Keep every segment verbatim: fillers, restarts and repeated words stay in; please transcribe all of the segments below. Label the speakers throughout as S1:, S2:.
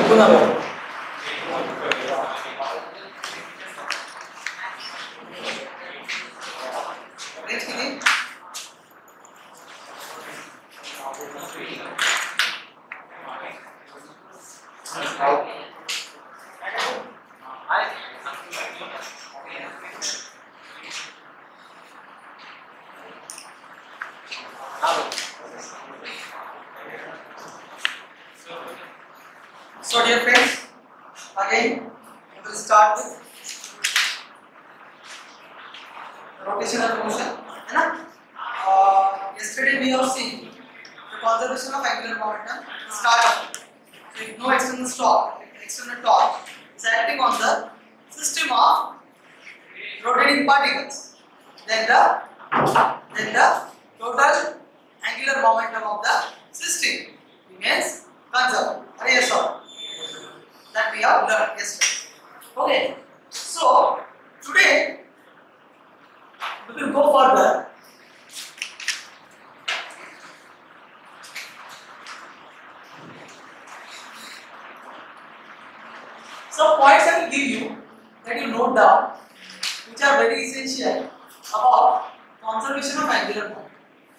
S1: So dear friends, again we will start with rotational motion, है ना? Uh, yesterday we have seen the conservation of angular momentum. Start off. So if no external torque, external torque is acting on the system of rotating particles, then the then the total angular momentum of the system remains conserved. Are you sure? That we have learned yesterday. Okay, so today we will go further. Some points I will give you that you note down, which are very essential about conservation of angular momentum,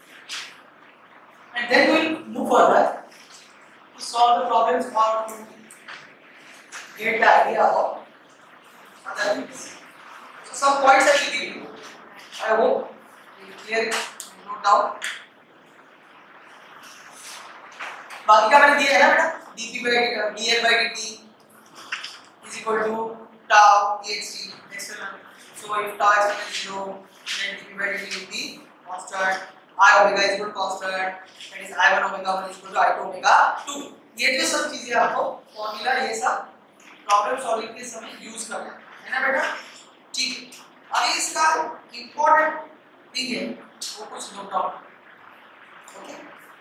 S1: and then we will move further to solve the problems or to get the idea of other things. So some points I will give you. I hope you clear it, note down. बाकी का मैंने दिया है ना बेटा, dp by dl by dt is equal to tau ext external. So if tau external is zero, then dp by dt will be constant. I omega is equal to constant. That is I one omega one is equal to I two omega two. ये जो सब चीजें आपको formula ये सब problem solving के समय use करना है ना बेटा, ठीक है। अभी इसका इंपॉर्टेंट थिंग है वो कुछ note down, okay.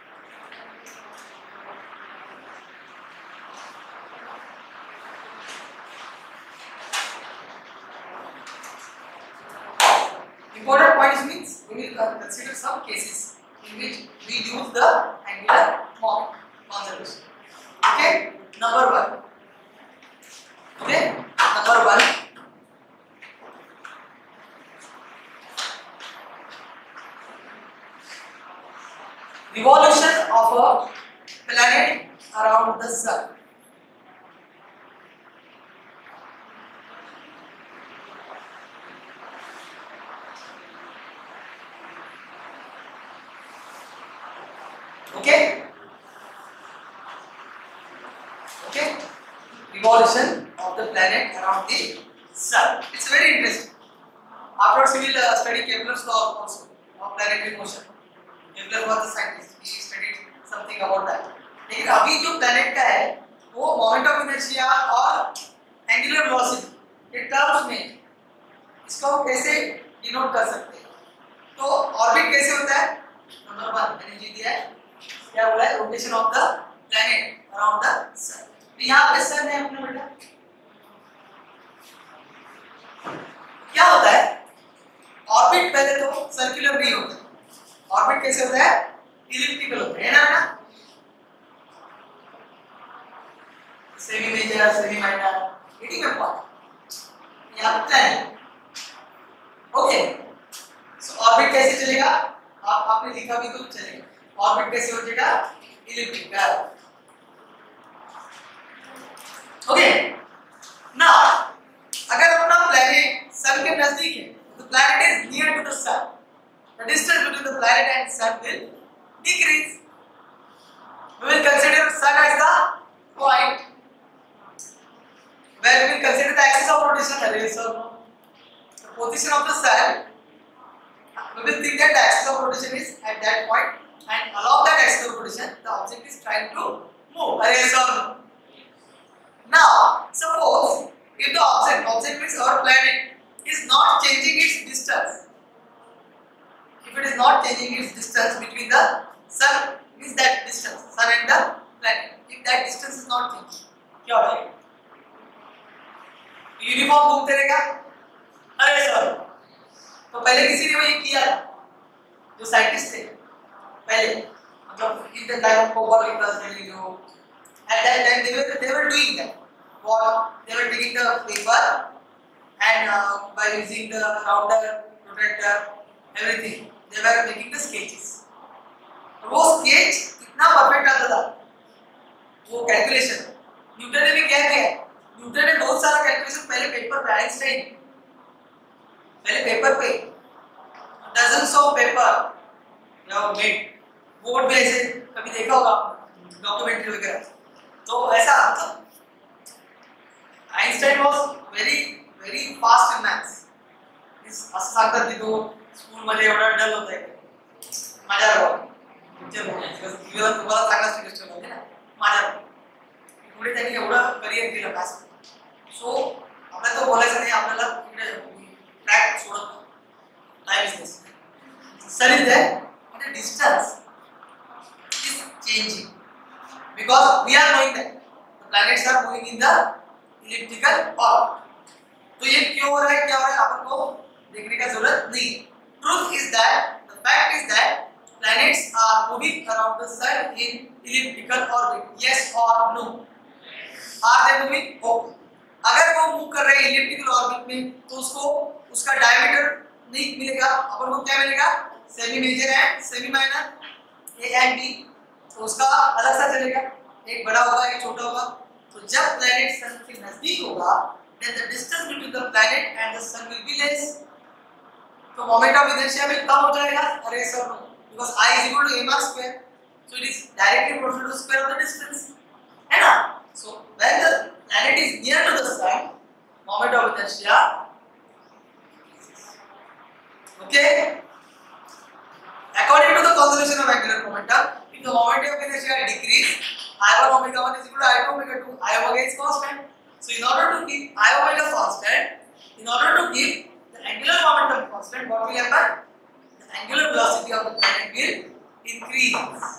S1: Important points means we will consider some cases in which we use the angular moment conservation. Okay, number one. Okay, number one. Revolution of a planet around the sun. Okay, okay, revolution of the planet around the sun. It's very interesting. After we will uh, study Kepler's law also of planetary motion. Kepler was the scientist. He studied something about that. लेकिन अभी जो planet का है वो moment of inertia और angular velocity ये terms में इसको हम कैसे denote कर सकते हैं? तो orbit कैसे होता है? नंबर वन मैंने जी दिया है, क्या बोला है? Rotation of the planet around the sun. तो यहाँ पे सन है अपना बेटा, क्या होता है? ऑर्बिट पहले तो सर्कुलर नहीं होता, ऑर्बिट कैसे होता है? इलिप्टिकल होता है ना बेटा, सेमी मेजर सेमी माइनर एटी में पॉइंट यहाँ पे प्लैनेट। ओके, सो ऑर्बिट कैसे चलेगा? आप आपने लिखा भी तो चलेगा। ऑर्बिट कैसे हो जाएगा? इलिप्टिकल। ओके, नाउ अगर अपना प्लैनेट सन के नजदीक है तो planet is near to the sun, the distance between the planet and sun will decrease. We will consider sun as the point where we will consider the axis of rotation. Yes or no? The position of the sun, we will think that the axis of rotation is at that point, and along that axis of rotation the object is trying to move. Yes or no? Now suppose if the object object means our planet is not changing its distance, if it is not changing its distance between the sun, means that distance sun and the planet, if that distance is not changing, क्या हो जाएगा? Uniform घूमते रहेगा। अरे sir, तो पहले किसी ने वो ये किया था, जो साइंटिस्ट थे पहले, मतलब in the time of Copernicus, Galileo, at that time they were they were doing that. what they were taking the paper and uh, by using the router, protractor, everything they were making the sketches. वो sketch इतना perfect आता था, वो calculation Newton ने भी क्या किया, Newton ने बहुत सारा कैलकुलेशन पहले पेपर पे, आइंस्टाइन पहले पेपर पे dozens of paper you have made, board पे ऐसे कभी देखा होगा डॉक्यूमेंट्री वगैरह, तो ऐसा मतलब Einstein was very very fast in maths. इस असं सांगतात की तो स्कूल मध्ये एवढा डल होता है माझ्या बरोबर टीचर म्हणून इव्हन तुम्हाला चांगला स्टुडंट होता ना माझ्या पुढे त्यांनी एवढं करियर केलं मॅथ्स. सो आपल्याला तो बोलायचं नाही, आपल्याला इकडे ट्रॅक सोडत time is this. Sun is there, but the distance is changing because we are knowing that the planets are moving in the elliptical orbit. तो ये क्यों हो रहा है, क्या हो रहा है, अपन को देखने का जरूरत नहीं. Truth is that the fact is that planets are moving around the sun in elliptical orbit. Yes or no? Are they moving? Okay. अगर वो मूव कर रहे हैं elliptical orbit में तो उसको उसका diameter नहीं मिलेगा, अपन को क्या मिलेगा, semi major and semi minor A and B. तो उसका अलग सा चलेगा, एक बड़ा होगा एक छोटा होगा. तो जब प्लैनेट सन के नजदीक होगा then the distance between the planet and the sun will be less. तो मोमेंट ऑफ इनर्शिया भी कम हो जाएगा. अरे sir no, because I is equal to m r square, so it is directly proportional to square of the distance, है ना. So when the planet is near to the sun, moment of inertia, okay, according to the conservation of angular momentum, if the moment of inertia decrease, I one omega one is equal to I two omega two, I omega is constant. So in order to keep I omega constant, in order to keep the angular momentum constant, what will happen? The angular velocity of the planet will increase.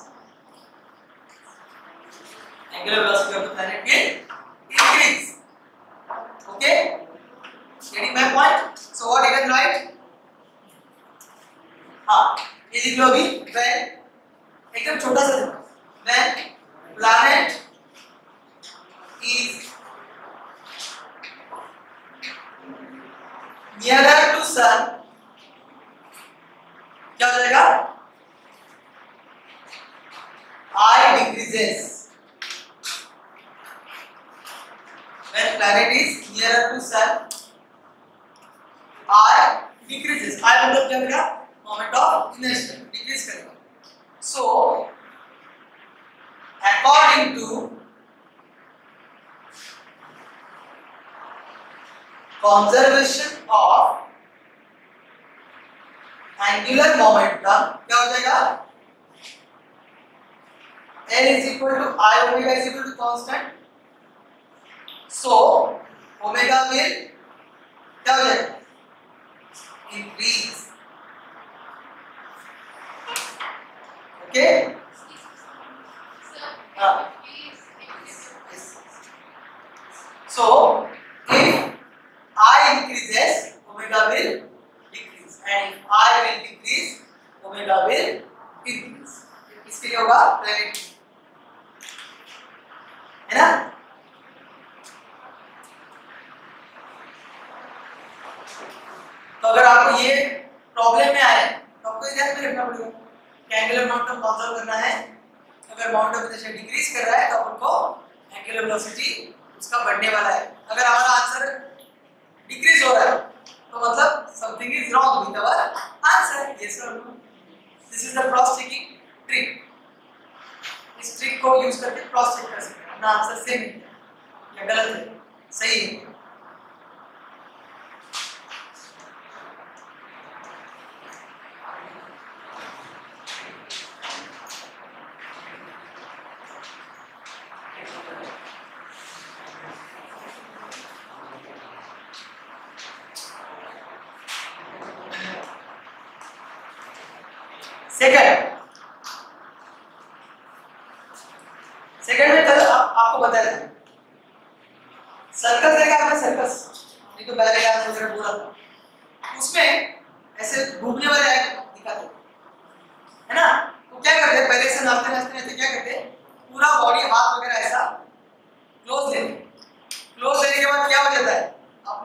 S1: Angular velocity of the planet will increase. Okay? Getting my point? So what you can write? हाँ, ये लिख लो अभी. When एकदम छोटा सा देखो. When planet is nearer to sun, क्या हो जाएगा? I decreases. When planet is nearer to sun, I decreases. I मतलब क्या करेगा? Moment of inertia decrease करेगा. So according to conservation of angular momentum, क्या हो जाएगा? L is equal to I omega is equal to constant. So omega will क्या हो जाएगा? Increase. Okay? Uh, yes. So if I increases, omega will decrease, and if I will decrease, omega will increase. इसके लिए होगा planet, है ना? तो अगर आपको ये प्रॉब्लम में आए तो आपको ध्यान में रखना पड़ेगा कि एंगुलर मोमेंटम कंजर्व करना है. अगर मोमेंट ऑफ इनर्शिया डिक्रीज कर रहा है तो अपन को एंगुलर वेलोसिटी उसका बढ़ने वाला है. अगर हमारा आंसर डिक्रीज हो रहा है तो मतलब something is wrong with our answer. Yes और no. This is the cross checking trick. इस ट्रिक को यूज करके क्रॉस चेक कर सकते हैं अपना आंसर सेम है या गलत है, सही है. सेकंड सेकंड में कल आप, आपको बताया था सर्कस देखा आपने. सर्कस ये तो पहले याद वगैरह बोला था. उसमें ऐसे घूमने वाले दिखाते है ना. तो क्या करते हैं, पहले से नाचते नाचते नाचते क्या करते हैं, पूरा बॉडी हाथ वगैरह ऐसा क्लोज लेते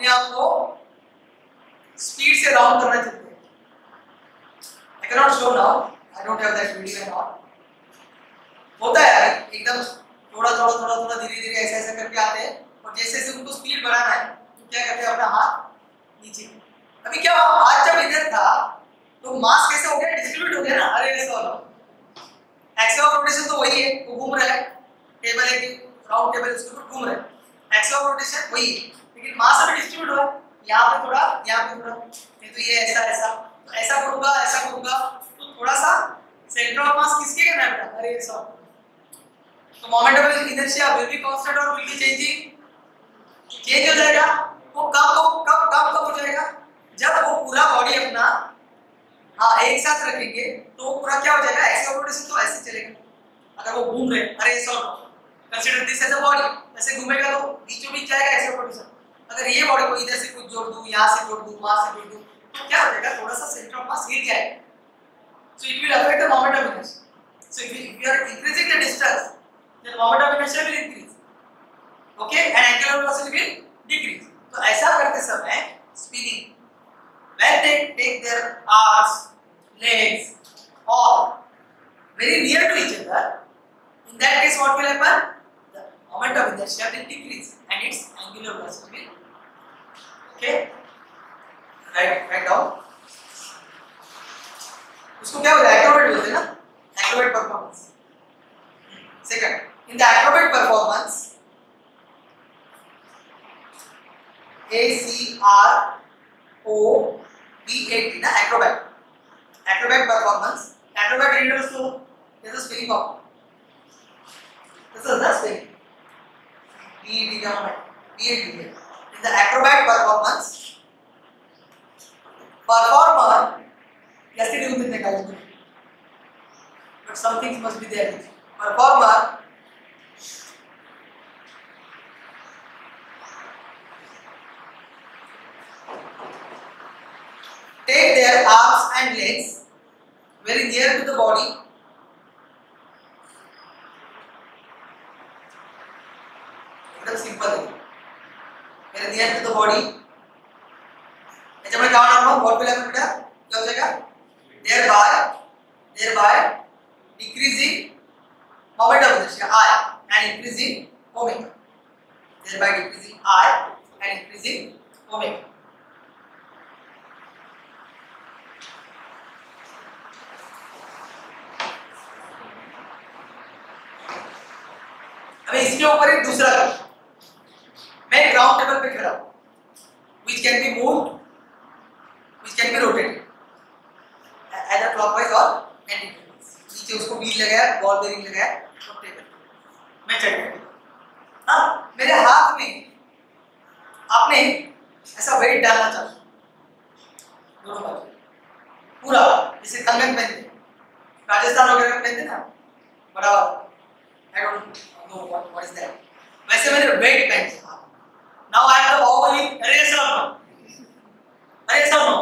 S1: अपने आप को स्पीड से राउंड करना चाहते हैं। I cannot show now. I don't have that video and all. होता है यार, एकदम थोड़ा थोड़ा थोड़ा थोड़ा धीरे धीरे ऐसे ऐसे करके आते हैं और जैसे जैसे उनको स्पीड बढ़ाना है तो क्या करते हैं, अपना हाथ नीचे। अभी क्या हुआ, हाथ जब इधर था तो मास कैसे हो गया, डिस्ट्रीब्यूट हो गया ना, अरे ऐसा वाला एक्सिस ऑफ रोटेशन तो वही है, वो घूम रहा है, टेबल है कि राउंड टेबल उसके ऊपर घूम रहा है, एक्सिस ऑफ रोटेशन वही है, लेकिन मास अभी डिस्ट्रीब्यूट हुआ है, यहाँ पे थोड़ा यहाँ पे थोड़ा, नहीं तो ये ऐसा ऐसा, तो ऐसा करूंगा ऐसा करूंगा तो थोड़ा सा सेंटर ऑफ मास किसके कहना है बेटा, अरे ऐसा, तो moment of inertia will be constant और विल बी चेंजिंग, चेंज हो जाएगा। वो कब कब कब कब हो जाएगा, जब वो पूरा बॉडी अपना हाँ एक साथ रखेंगे तो वो पूरा क्या हो जाएगा, एक्सिस ऑफ रोटेशन तो ऐसे चलेगा। अगर वो घूम रहे, अरे ऐसा consider this as a body, ऐसे घूमेगा तो बीचों बीच जाएगा एक्सिस ऑफ रोटेशन। अगर ये बॉडी को इधर से कुछ जोड़ दूं, यहाँ से जोड़ दूं, वहां से जोड़ दूं, तो क्या हो जाएगा, थोड़ा सा सेंटर ऑफ मास हिल जाएगा, so it will affect the moment of inertia. So if you, if you are increasing the distance, then moment of inertia will increase, okay, and angular velocity will decrease. तो ऐसा करते समय spinning, when they take their arms, legs, or very near to each other, in that case what will happen? The moment of inertia will decrease and its angular velocity will, okay, write write down. उसको क्या बोलते हैं, Acrobat बोलते हैं ना, acrobat performance. Second, in the acrobat performance A C R O B A T ना, acrobat, acrobat performance, acrobat refers to this is spinning of, this is the spinning, B A T क्या होता है, B A T है। In the acrobat performance, performer yesterday we did guys, but some things must be there. Performer take their arms and legs very near to the body, एकदम simple है, very near to the body, जब मैं क्या नाम what will happen बेटा, क्या हो जाएगा, thereby thereby decreasing moment of inertia I and increasing omega, thereby decreasing I and increasing omega. अभी इसके ऊपर एक दूसरा क्वेश्चन, मैं ग्राउंड टेबल पे खड़ा हूं, which can be moved, which can be rotated either clockwise or anti-clockwise. नीचे उसको व्हील लगाया, बॉल बेरिंग लगाया, तो टेबल मैं चढ़ गया। हाँ, मेरे हाथ में आपने ऐसा वेट डालना चाहते दोनों बाजू पूरा, जैसे कंगन पहनते राजस्थान वगैरह में पहनते ना बड़ा वाला, I don't know what what is that, वैसे मैंने वेट पहन लिया। Now I have the Bahubali, अरे ऐसा no, अरे ऐसा no.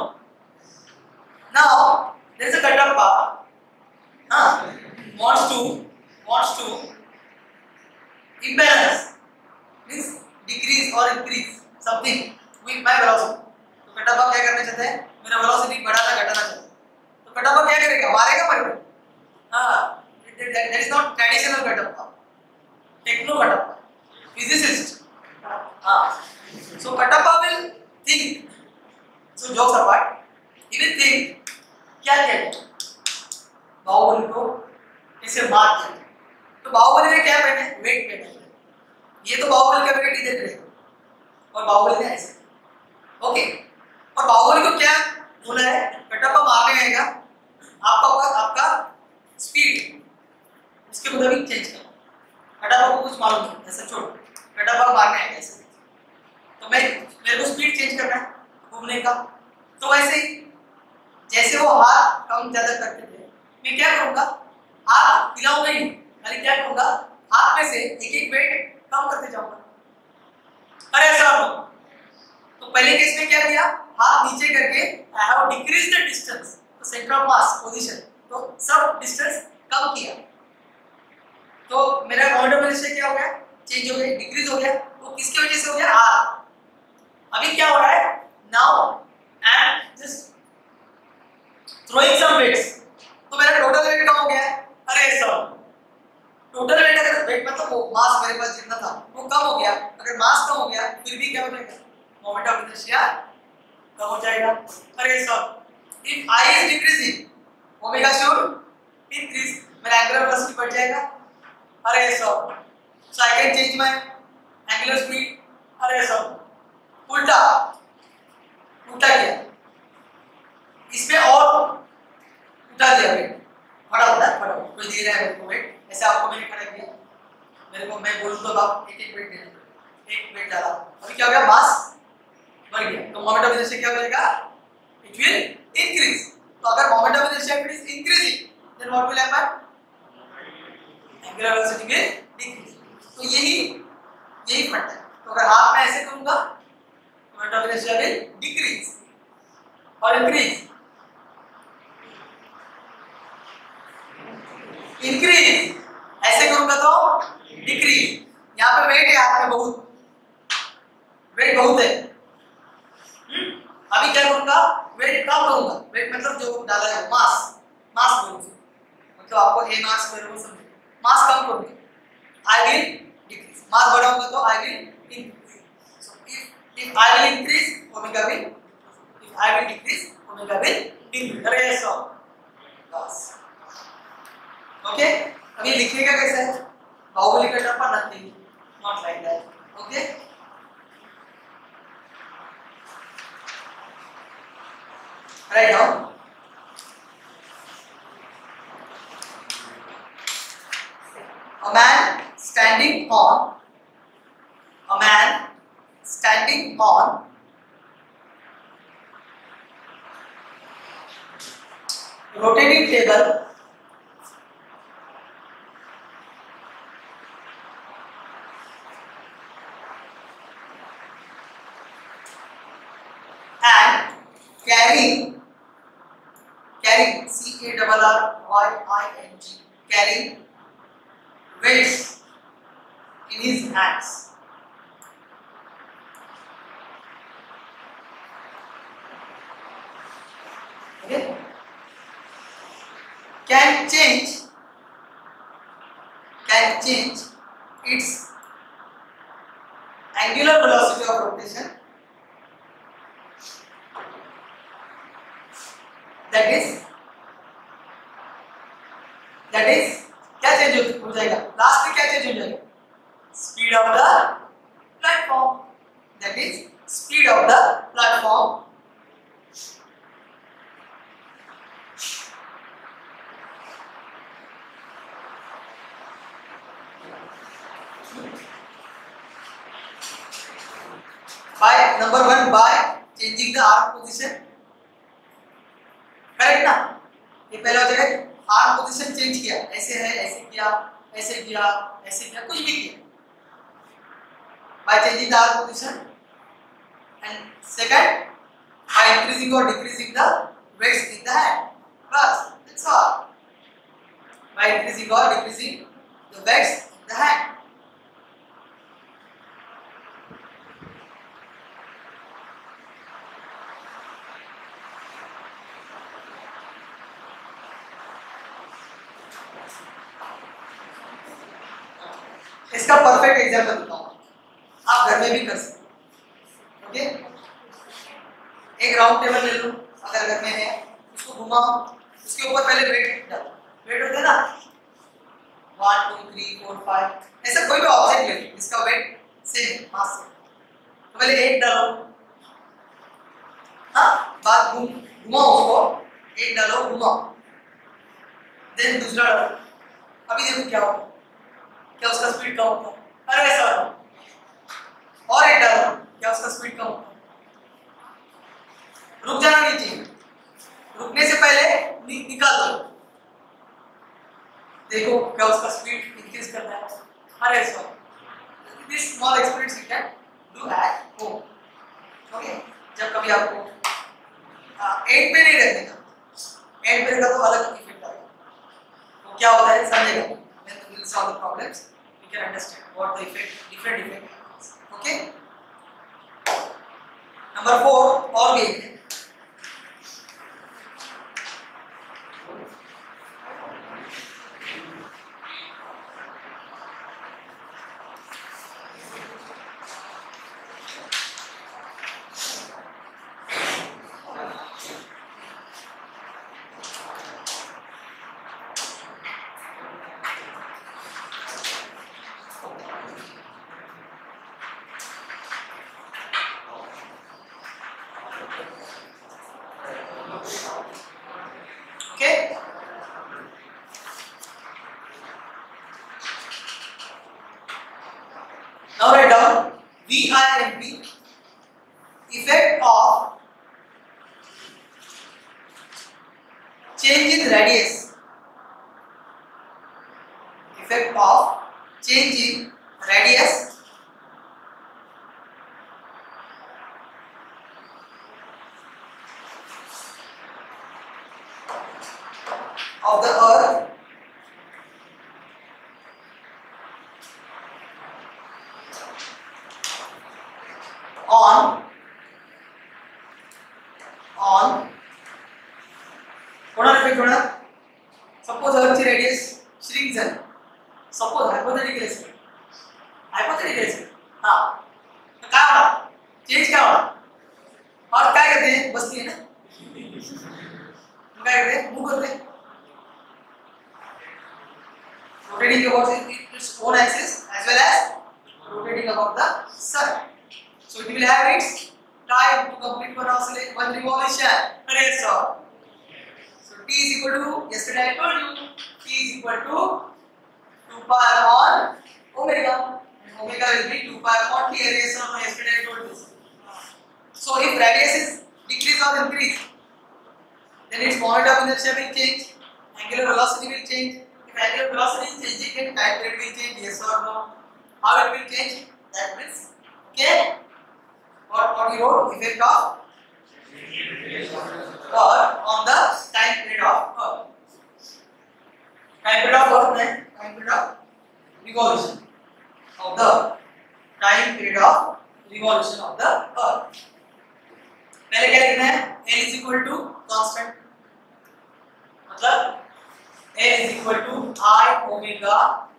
S1: Now there is a Katappa, हाँ, wants to wants to imbalance, means decrease or increase something with my velocity. तो Katappa क्या करना चाहता है, मेरा velocity बढ़ाना घटाना चाहता है, तो Katappa क्या करेगा, मारेगा मरेगा, हाँ, that is not traditional Katappa, techno Katappa, physicist, हाँ, so Katappa will think, so jokes apart, he will think क्या किया बाहुबली को इसे मार दिया, तो बाहुबली ने क्या पहने, वेट पहने, ये तो बाहुबली का वेट इधर रहेगा और बाहुबली ने ऐसे, ओके, और बाहुबली को क्या बोला है, कटप्पा मारने आएगा, आपका आपका स्पीड उसके मुताबिक चेंज करो, कटप्पा को कुछ मालूम नहीं, ऐसा छोड़, कटप्पा मारने आएगा ऐसे, तो मैं मेरे को स्पीड चेंज करना है घूमने का, तो वैसे ही जैसे वो हाथ कम ज्यादा करते थे, मैं क्या करूंगा, हाथ हिलाऊंगा नहीं, खाली क्या करूंगा, हाथ में से एक एक वेट कम करते जाऊंगा, अरे ऐसा हो, तो पहले केस में क्या किया, हाथ नीचे करके I have decrease the distance, तो सेंटर ऑफ मास पोजीशन, तो सब डिस्टेंस कम किया, तो मेरा मोमेंट ऑफ इनर्शिया क्या हो गया, चेंज हो गया, डिक्रीज हो गया, तो किसकी वजह से हो गया, हाथ। अभी क्या हो वो कम हो गया, अगर मास कम हो गया फिर भी क्या हो जाएगा, मोमेंट ऑफ इनर्शिया कम हो जाएगा। अरे sir if I is decreasing omega should increase, मेरा एंगुलर वेलोसिटी बढ़ जाएगा। अरे sir so I can change my angular speed. अरे सर उल्टा उल्टा किया, इसमें और उल्टा दिया वेट, बड़ा होता है बड़ा कोई दे रहा है मेरे को वेट, ऐसे आपको मैंने खड़ा किया, मेरे को मैं बोलूं तो आप एक एक वेट दे दो, एक वेट डाला, अभी क्या हो गया, मास बढ़ गया, तो मोमेंट ऑफ इनर्शिया क्या हो जाएगा, इट विल इंक्रीज। तो अगर moment of inertia is increasing then what will happen, angular velocity will decrease. तो यही यही फंडा है। तो अगर हाथ में ऐसे करूंगा moment of inertia will decrease और इंक्रीज, इंक्रीज ऐसे करूंगा तो डिक्रीज। यहाँ पे वेट है हाथ में, बहुत वेट बहुत है, अभी क्या करूंगा, वेट कम करूंगा, वेट मतलब जो डाला है मास, मास बोलूंगा, मतलब आपको ए मास करो समझो, मास कम करूंगा आई विल डिक्रीज, मास बढ़ाऊंगा तो I will increase. So if if I will increase omega will, if I will decrease omega will decrease. अरे सो बस ओके। अभी लिखिएगा कैसे है, बाहुबली का टर्म पर nothing, not like that, okay. Write down. A man standing on, a man standing on rotating table and carrying carrying C A R R Y I N G, carrying weights in his hands. Okay, can change can change its angular velocity of rotation, that is that is क्या change हो जाएगा, last में क्या change हो जाएगा, speed of the platform, that is speed of the platform. By number one, by changing the arm position, correct ना, ये पहला हो जाएगा, आर्म पोजीशन चेंज किया, ऐसे है ऐसे किया ऐसे किया ऐसे किया, कुछ भी किया, by changing the arm position, and second by increasing or decreasing the weights in the hand, bas that's all, by increasing or decreasing the weights in the hand. इसका परफेक्ट एग्जांपल बताऊं, आप घर में भी कर सकते हो, ओके। एक राउंड टेबल ले लो, अगर घर में है उसको घुमाओ, उसके ऊपर पहले वेट डालो, वेट होता है ना one two three four five, ऐसा कोई भी ऑब्जेक्ट ले लो जिसका वेट सेम मास से, तो पहले एक डालो, हाँ बाद घूम घुमाओ उसको, एक डालो घुमाओ, देन दूसरा डालो, अभी देखो क्या होगा, क्या उसका स्पीड कम होता है, अरे ऐसा और एक डालो, क्या उसका स्पीड कम होता है, रुक जाना नहीं चाहिए, रुकने से पहले नि, निकाल दो, देखो क्या उसका स्पीड इंक्रीज करना है, अरे ऐसा this small experience you can do at home, okay. जब कभी आपको एंड पे नहीं रखने का, एंड पे रखा तो अलग इफेक्ट आएगा, तो क्या होता है समझेगा, when we will solve the problems we can understand what the effect, different effect is, okay. Number four और भी है, V I M P, effect of change in radius, effect of change in radius of the earth on on कोणाला effect होणार? Suppose अर्थची radius shrink झाली, suppose hypothetical आहे, hypothetical आहे हा, तर काय होणार? चेंज काय होणार? अर्थ काय करते? बसती आहे ना, काय करते? मूव करते, rotating about its own axis as well as rotating about the sun. So it will have its time to complete one oscillation, one revolution. Correct, sir. So T is equal to, yesterday I told you, T is equal to two pi upon omega. And omega will be two pi upon T. Yes, sir. Yesterday I told this. So if radius is decrease or increase, then its moment of inertia will change, angular velocity will change. If angular velocity is changing, then time period will change. Yes or no? How it will change? That means, okay. What what you wrote? Effect of Earth on the time period of Earth. Time period of Earth है, time period of revolution of the time period of revolution of the Earth. पहले क्या लिखना है? L is equal to constant. मतलब L is equal to I omega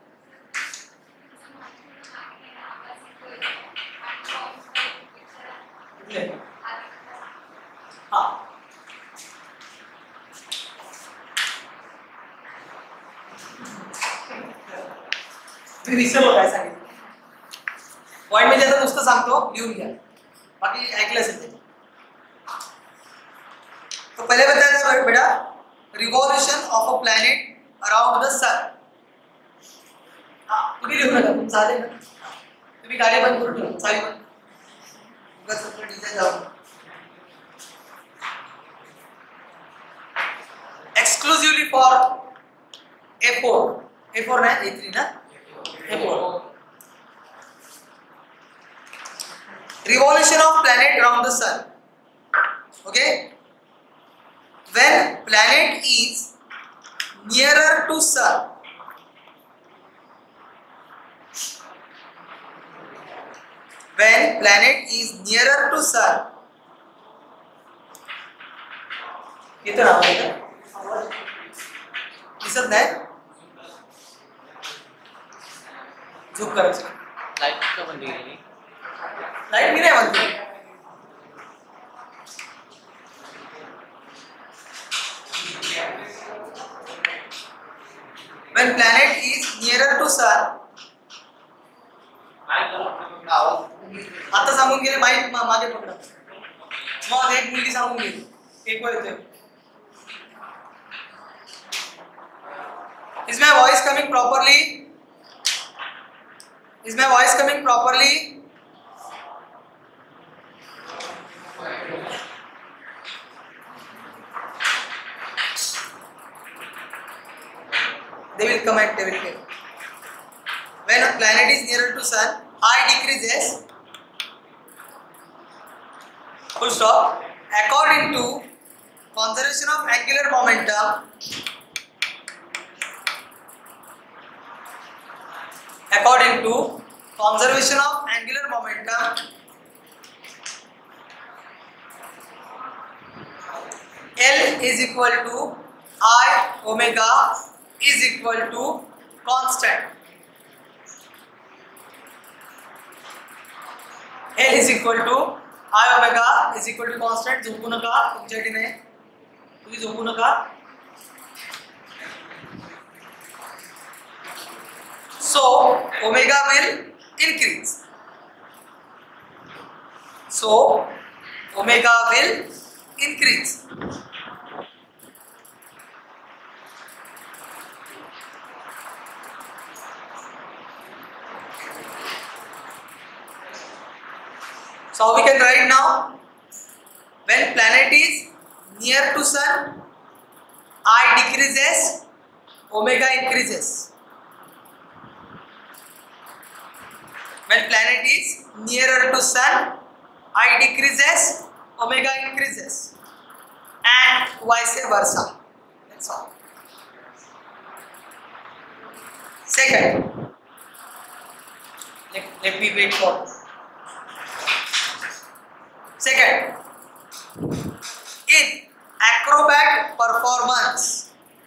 S1: हाँ मी विसरलो काय सांगितलं पॉइंट मध्ये आता नुसतं सांगतो लिहून घ्या बाकी ऐकलं असेल ते तो पहले बताया था बेटा revolution of a planet around the sun तुम्ही लिहू नका तुम चालेल ना तुम्ही गाडी बंद करून ठेवा चावी बंद उगाच आपलं डिझाईन जाऊ exclusively for A four A four नाही ए थ्री ना A four revolution of planet around the sun. Okay, when planet is nearer to sun, when planet is nearer to sun, इतना होगा दिसत नाही झूम करायचं
S2: लाइट का बंद केली
S1: लाइट भी नहीं बनती when planet is nearer to sun आता सांगून गेले माईक मागे पकडा मग एक मुलगी सांगून गेली एक वर येते is my voice coming properly is my voice coming properly they will comment they will hear when a planet is nearer to sun I decreases full stop according to conservation of angular momentum according to conservation of angular momentum L is equal to I omega is equal to constant. L is equal to I omega is equal to constant. झोपू नका तुमच्यासाठी नाही तुम्ही झोपू नका so omega will increase so omega will increase So how we can write now? When planet is near to sun, I decreases, omega increases. When planet is nearer to sun, I decreases, omega increases, and vice versa. That's all. Second, let, let me wait for. Second, in acrobat performance,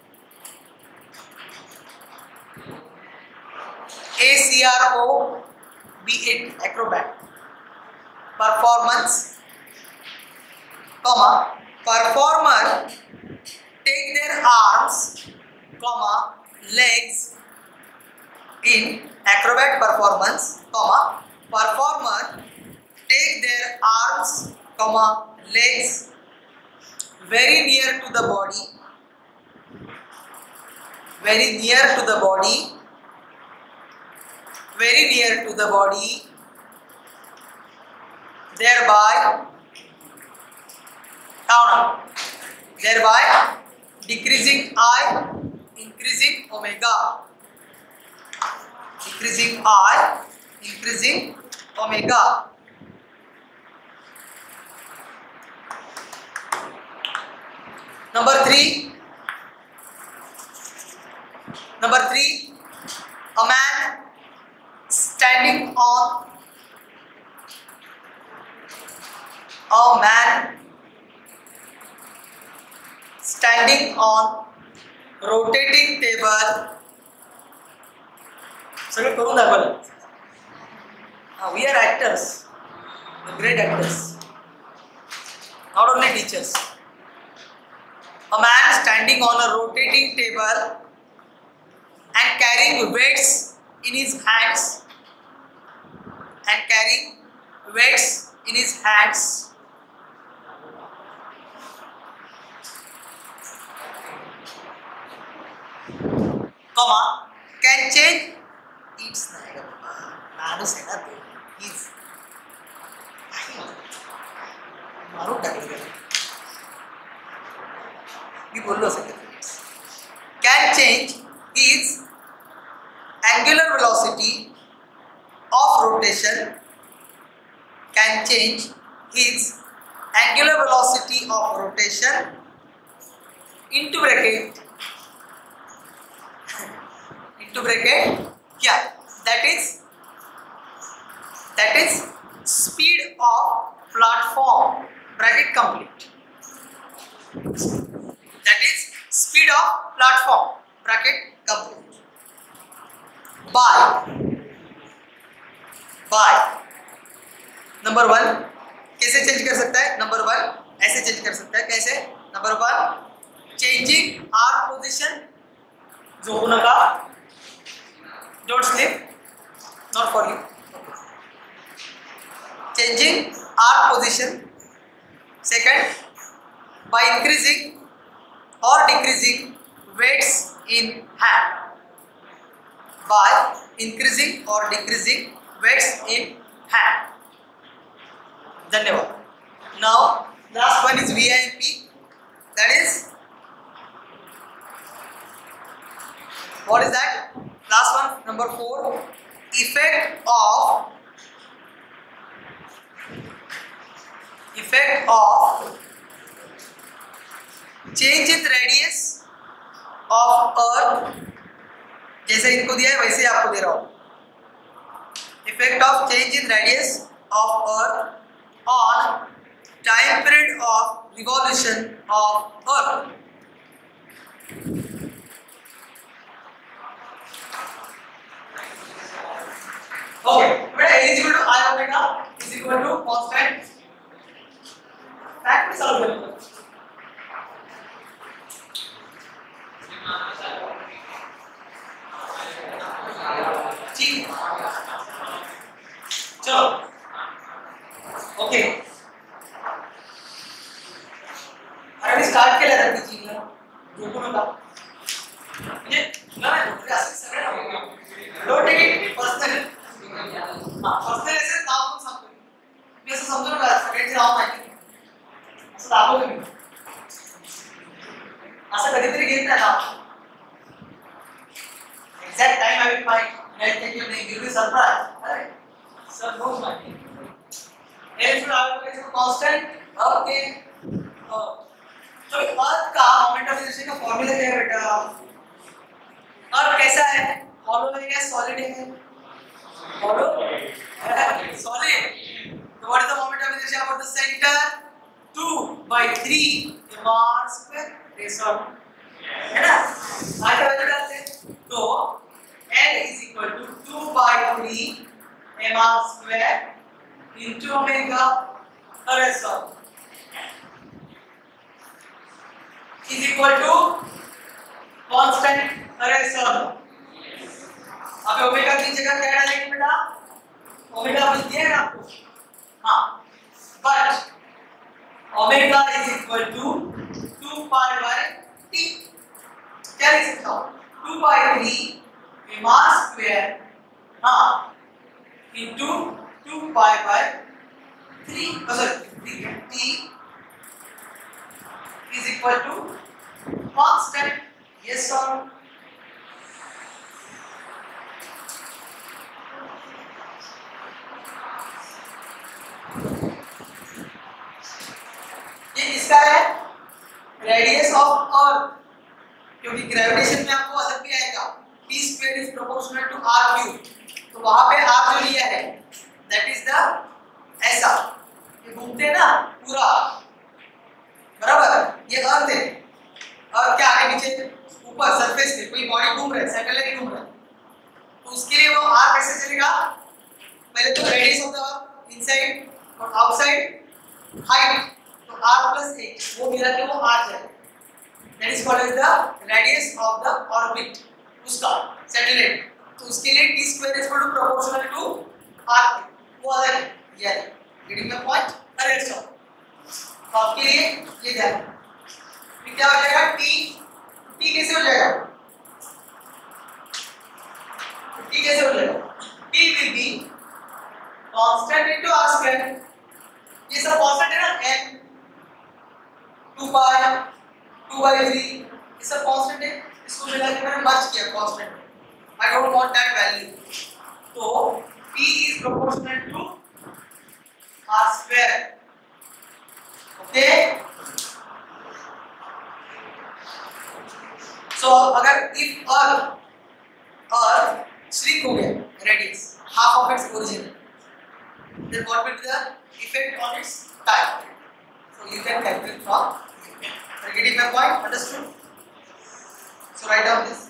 S1: A C R O B it acrobat performance, comma, performer take their arms, comma, legs in acrobat performance, comma, performer take their arms, comma, legs very near to the body, very near to the body, very near to the body, thereby, down, thereby decreasing I, increasing omega, decreasing I, increasing omega. Number three, number three, a man standing on, a man standing on rotating table. सगळे करून दाखवलं. We are actors, great actors, not only teachers. A man standing on a rotating table and carrying weights in his hands, and carrying weights in his hands. Comma, can change its माणूस है ना तो he's मारून टाकलं त्याला मी बोललो असेल can change its angular velocity of rotation, can change its angular velocity of rotation into bracket into bracket क्या, that is that is speed of platform bracket complete, that is speed of platform bracket complete by by number one कैसे change कर सकता है? Number one ऐसे change कर सकता है. कैसे? Number one changing our position, झोपू नका, don't sleep, not for you. Changing our position. Second, by increasing or decreasing weights in hand, by increasing or decreasing weights in hand. धन्यवाद. Now last one is V I P, that is, what is that? Last one, number four, effect of effect of change in radius of earth. जैसे इनको दिया है वैसे आपको दे रहा हूं. Effect of change in radius of earth on time period of revolution of earth. Okay, but A is equal to I omega is equal to constant. Fact is solve करेंगे. ठीक, चलो, ओके. अरे स्टार्ट केलं तर ती चीज झोपू नका. म्हणजे तुला नाही झोपले असं सगळं ना. Don't take it personal. हां, पर्सनल असेल नाव पण सांगतो मी. असं समजू राहून माहिती असं दाखवतो मी असं कधीतरी घेत नाही ना exact time I will find I'll take your name, you'll be surprised. Alright? Sir knows my name. Here should have a constant. Okay. Uh, तो अर्थ का मोमेंट ऑफ इनर्शिया का फॉर्मूला क्या है बेटा? अर्थ कैसा है? हॉलो है या सॉलिड है? Hollow solid. So what is the moment of inertia about the center? two by three m square raised on है ना? आज का वैल्यू डालते हैं तो L is equal to two by three m square into omega raised on is equal to constant raised on. अब omega की जगह क्या डालेंगे बेटा? ओमेगा मिल दिया है ना आपको? हाँ. But omega is equal to two pi by t. क्या लिख सकता हूँ? two by three m square हाँ into two pi by three. Oh sorry, t is equal to constant. Yes or no? ये किसका है? Radius of earth. क्योंकि gravitation में आपको अलग भी आएगा t square is proportional to r cube. तो वहां पे r जो लिया है that is the ऐसा ये घूमते हैं ना पूरा बराबर. ये अर्थ है. अर्थ के आगे पीछे ऊपर सरफेस पे कोई बॉडी घूम रहा है, सैटेलाइट घूम रहा है, तो उसके लिए वो r कैसे चलेगा? पहले तो radius of the earth inside और आउटसाइड हाइट तो r plus a वो मिला के वो r जाएगा. That is called as the radius of the orbit उसका सैटेलाइट. तो उसके लिए t square is equal to proportional to r वो अलग है. ये है getting the point. अरे सो तो आपके लिए ये ध्यान फिर क्या हो जाएगा? t t कैसे हो जाएगा? t कैसे हो जाएगा? t will be constant into r square. ये सब कांस्टेंट है ना m two pi two by three ये सब कांस्टेंट है. इसको मिला के मैंने मर्ज किया constant. I don't want that value. तो t is proportional to r square. Okay. So अगर if earth earth shrink हो गया radius half of its origin then what will be the effect on its time? So you can calculate from. Are you getting my point? Understood? So write down this.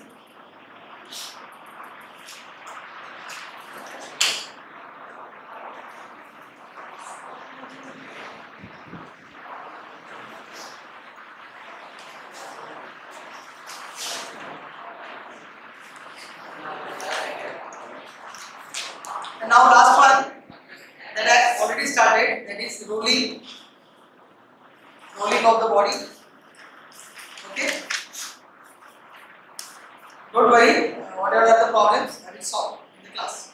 S1: And now last one that I already started, that is rolling, rolling of the body. Okay. Don't worry, uh, whatever are the problems, I will solve in the class.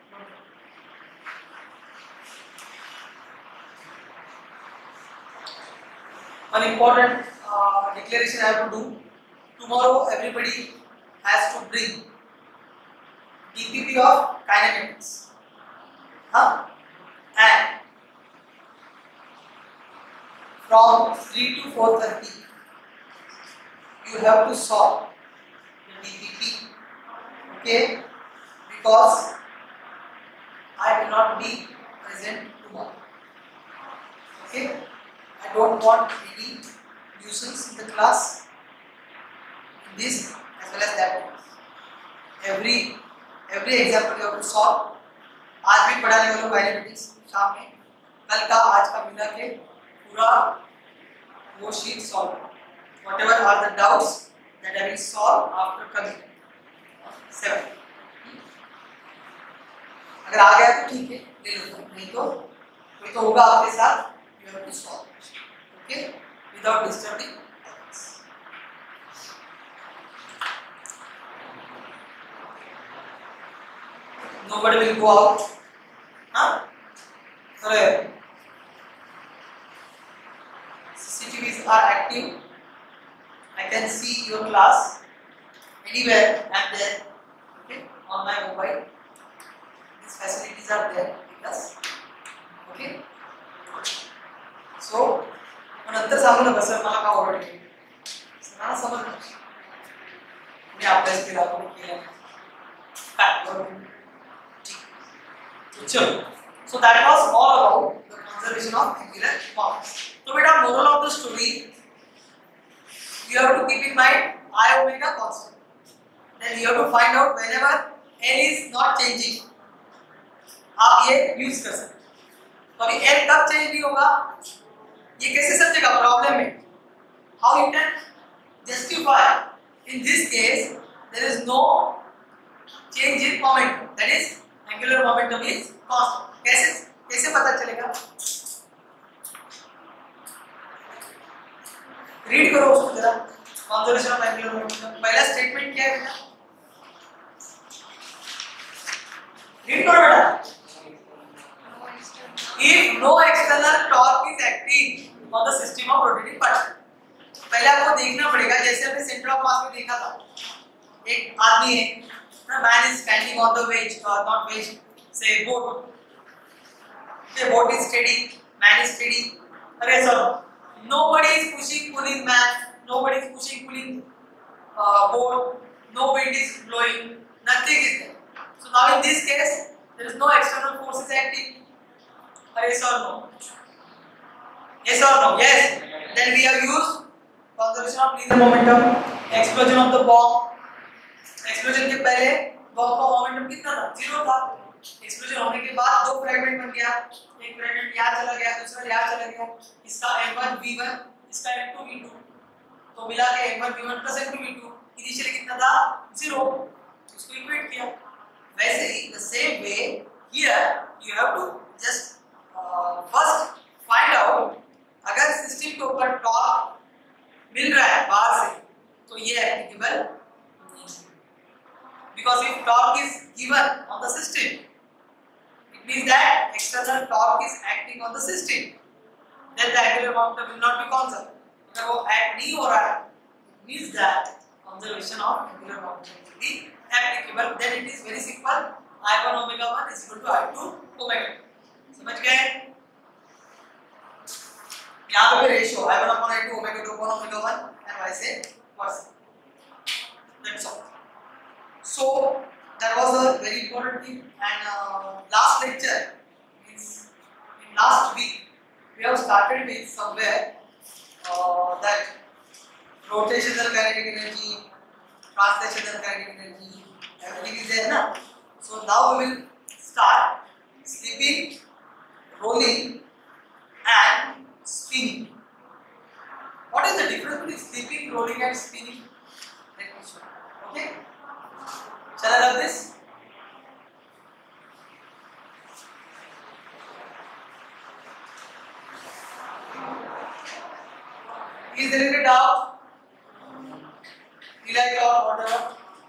S1: One important uh, declaration I have to do. Tomorrow, everybody has to bring D P P of kinematics. Huh? And from three to four thirty, you have to solve the D P P. Okay? Because I will not be present tomorrow. Okay? I don't want any nuisance in the class. In this as well as that. Every every example you have to solve. आज भी पढ़ाने वालों kinematics शाम में, कल का आज का मिला के पूरा वो sheet solve. Whatever are the doubts that I will solve after coming seven. अगर आ गया तो ठीक है ले लो, नहीं तो कोई तो होगा आपके साथ. You have to solve. Okay, without disturbing others. Nobody will go out. Huh? Correct. C C T Vs are active. I can see your class anywhere and there. Okay, on my mobile. These facilities are there with us. Okay. So, नंतर सांगू नका sir मला का ओरडले. सरांना समजलं. मी अभ्यास केला पण केला नाही. काय बरोबर. चलो. So that was all about the conservation of angular moments. So beta moral of the story, you have to keep in mind I omega constant. Then you have to find out whenever n is not changing. आप ये use कर सकते हैं. तो अभी n कब change नहीं होगा? ये कैसे समझेगा प्रॉब्लम में? How you can justify? In this case, there is no change in momentum. That is, angular momentum is constant. कैसे कैसे पता चलेगा? रीड करो उसको जरा. Conservation of angular momentum. पहला स्टेटमेंट क्या है बेटा? रीड करो बेटा. If no external torque is acting on the system of rotating particles. पहले आपको देखना पड़ेगा जैसे हमने सेंटर ऑफ मास में देखा था. एक आदमी है, ना man is standing on the wedge, not wedge, say boat. The boat is steady, man is steady. Okay, sir. Nobody is pushing, pulling man. Nobody is pushing, pulling uh, boat. No wind is blowing. Nothing is there. So now in this case, there is no external forces acting. Yes or no? Yes or no? Yes. Then we have used conservation of linear momentum. Explosion of the bomb. Explosion के पहले bomb का momentum कितना था? Zero था. Explosion होने के बाद दो फ्रैगमेंट बन गया. एक फ्रैगमेंट यहाँ चला गया, दूसरा यहाँ चला गया. इसका एम वन वी वन, इसका एम टू वी टू, तो मिला के m one v one plus m two v two. Initially कितना था? जीरो. उसको इक्वेट किया. वैसे ही the same way here you have to just first find out अगर सिस्टम के ऊपर टॉर्क मिल रहा है बाहर से तो ये एप्लीकेबल नहीं है. Because if torque is given on the system, it means that external torque is acting on the system. Then the angular momentum will not be conserved. अगर वो act नहीं हो रहा है, it means that conservation of angular momentum will be applicable. Then it is very simple. I one omega one is equal to I two omega. समझ गए? यहाँ पे ratio I one upon I two omega two upon omega one and vice versa. That's all. So that was a very important thing. And uh, last lecture is in last week we have started with somewhere uh, that rotational kinetic energy, translational kinetic energy, everything is there, na? So now we will start slipping, rolling, and spinning. What is the difference between slipping, rolling, and spinning? Let me show you. Okay. Shall I rub this? Is there any doubt? Will I talk order?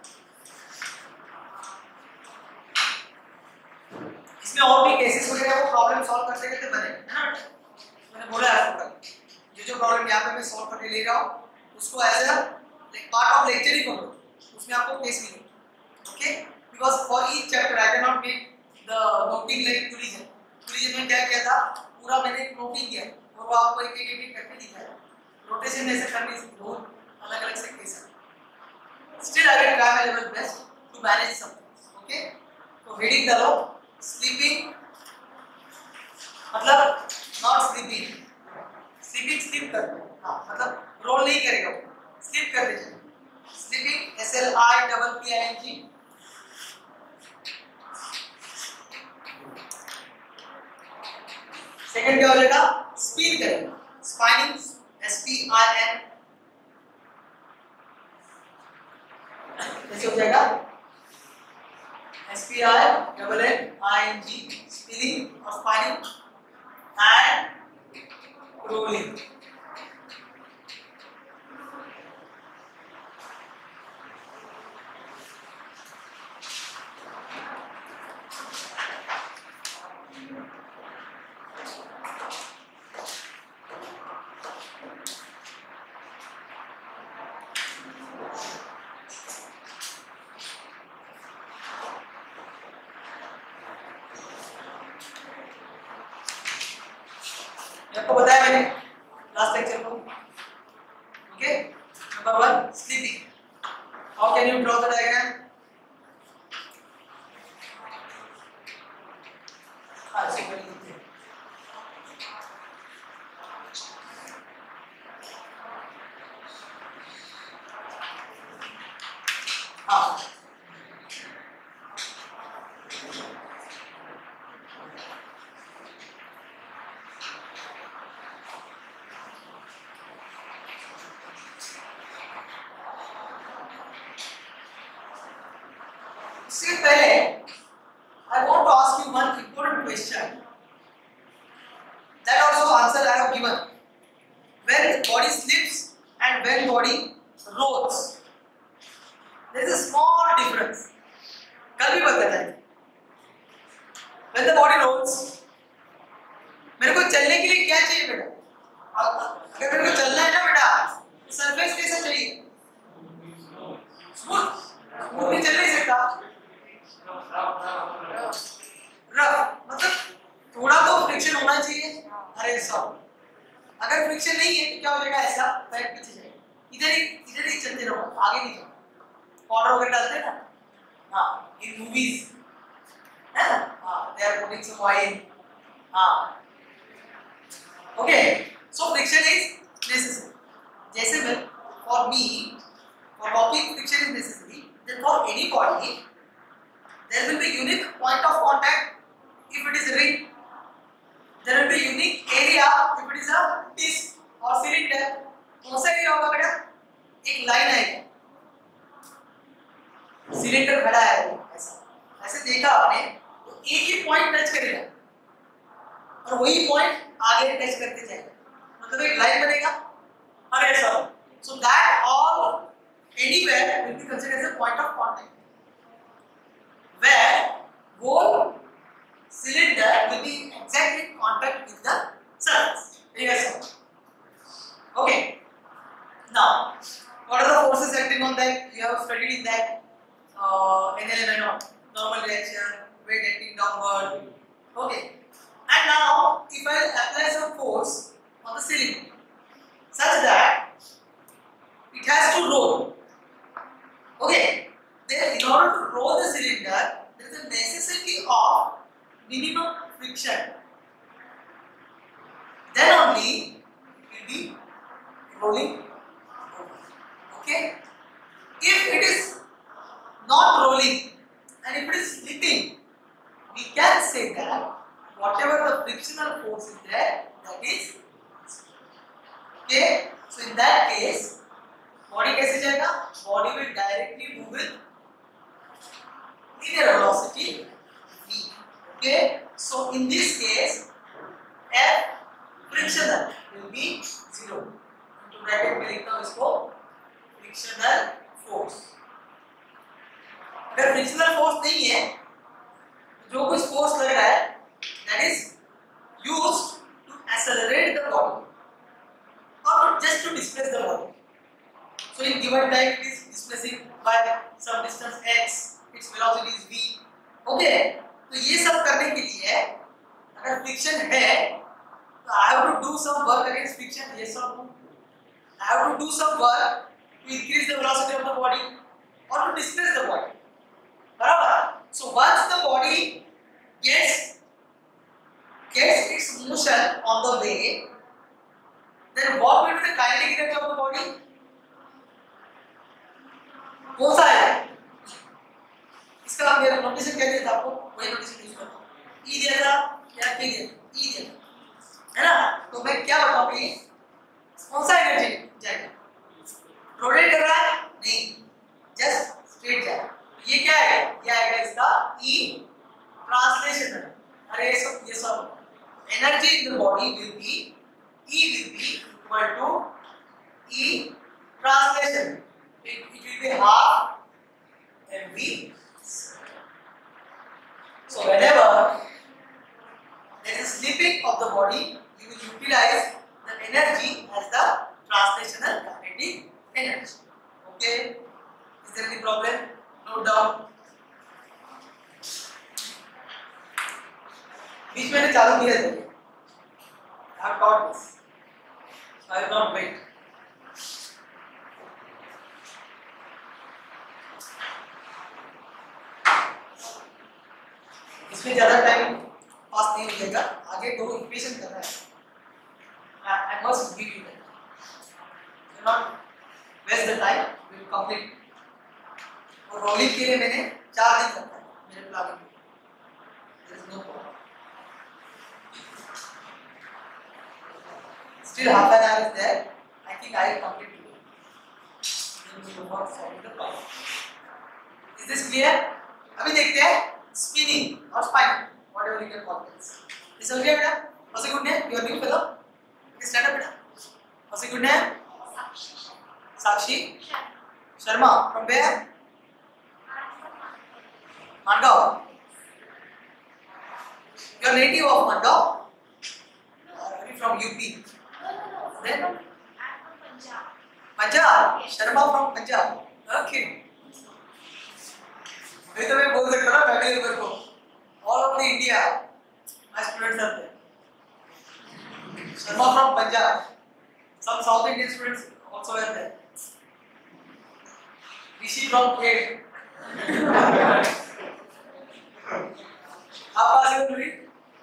S1: इसमें और भी cases वगैरह वो problem solve करते करते बने, है ना? मैंने बोला आपको कल जो जो प्रॉब्लम यहाँ पे मैं सॉल्व करने ले रहा हूँ उसको as a like part of lecture ही करो. उसमें आपको केस मिलेगा. Okay, because for each chapter I cannot make the noting like collision. Collision में क्या किया था? पूरा मैंने noting किया और वो आपको एक एक एक करके दिखाया. Rotation ऐसे करने से बहुत अलग अलग से केस है. Still I will try my level best to manage something. Okay, तो heading डालो. Sleeping मतलब not sleeping. Sleeping sleep कर. हाँ मतलब roll नहीं करेगा. Sleep कर दीजिए. Sleeping S L I double P I N G. Second क्या हो जाएगा? स्पिन करेगा. Spinning S P I N. कैसे हो जाएगा? S P I double N I N G. Spinning और स्पाइनिंग एंड रोलिंग. ये आपको बताया मैंने लास्ट लेक्चर को. Okay, number one, sleeping. How can you draw the diagram? हाँ, simple लिखते हैं. हाँ. इससे पहले I want to ask you one important question. That also answer I have given. When body sleeps and when body rolls, there is a small difference. कल भी बताया था. When the body rolls, मेरे को चलने के लिए क्या चाहिए बेटा? अगर मेरे को चलना है ना बेटा, सरफेस कैसा चाहिए? स्मूथ. स्मूथ भी चल नहीं सकता. रफ मतलब थोड़ा तो फ्रिक्शन होना चाहिए. अरे सब अगर फ्रिक्शन नहीं है तो क्या हो जाएगा? ऐसा पैर पीछे जाएगा. इधर ही इधर ही चलते रहो, आगे नहीं जाओ. पाउडर वगैरह डालते हैं ना, हाँ, इन मूवीज है ना, हाँ, they are putting some oil. हाँ, okay. So friction is necessary. जैसे मैं for me for walking friction is necessary, then for any body there will be unique point of contact if it is a ring. There will be unique area if it is a disc or cylinder. कौन सा area होगा बेटा? एक line आएगी. Cylinder खड़ा है ऐसा, ऐसे देखा आपने तो एक ही पॉइंट टच करेगा और वही पॉइंट आगे टच करते जाएगा, मतलब एक लाइन बनेगा. और ऐसा, so that all anywhere will be considered as a point of contact. Where whole cylinder will be exactly in contact with the surface. Yes. Okay. Now, what are the forces acting on that? You have studied in that. Uh, N L M N, normal reaction, weight acting downward. Okay. And now, if I apply some force on the cylinder, such that it has to roll. Okay. Then, in order to roll the cylinder, there is a necessity of minimum friction. Then only it will be rolling. Okay. If it is not rolling and if it is slipping, we can say that whatever the frictional force is there, that is. Okay. So in that case, body कैसे जाएगा? Body will directly move with linear velocity v. Okay. So in this case, F frictional will be zero. Into bracket में लिखता हूँ इसको frictional force. अगर frictional force नहीं है, जो कुछ force लग रहा है, that is used to accelerate the body or just to displace the body. So in given time it is displacing by some distance x, its velocity is v. Okay, तो ये सब करने के लिए अगर friction है, तो I have to do some work against friction. Yes or no? I have to do some work to increase the velocity of the body or to displace the body. बराबर? So once the body gets gets its motion on the way, then what will be the kinetic energy of the body? कौन सा है? इसका आप मेरा notation क्या दिया था आपको? वही नोटेशन यूज करता हूँ. E दिया था या K दिया था? E दिया था, है ना? तो मैं क्या बताऊँ कि कौन सा एनर्जी जाएगा? रोटेट कर रहा है? नहीं, जस्ट स्ट्रेट जाएगा. ये क्या है? ये आएगा इसका E ट्रांसलेशन. अरे ये सब ये सब energy in the body will be E will be equal to E translation. It, it will be half mv. So whenever there is slipping of the body, you will utilize the energy as the translational kinetic energy. Okay? Is there any problem? Note down. बीच में चालू किया था. I have taught this. So I will not wait. इसमें ज़्यादा time pass नहीं हो जाएगा, आगे दो इक्वेशन करना है. I must give you that. Do not waste the time. We will complete. और रोलिंग के लिए मैंने चार दिन रखा है मेरे प्लानिंग में. There is no problem. Still half an hour is there. I think I will complete today. Then we will not solve the problem. Is this clear? अभी देखते हैं spinning or spinning, whatever you can call this. Is it clear, बेटा? What's a good name? Your new fellow? Stand up, बेटा. What's a good name? Sakshi Sharma. From where? Mandau. You are native of Mandau? Or are you from U P? Then? Punjab. Sharma from Punjab. Okay. नहीं तो मैं बोल सकता ना family member को. All of the India, my students are there. Sharma from Punjab. Some South Indian students also are there. Rishi from Khed. आप कहाँ से हो पूरी?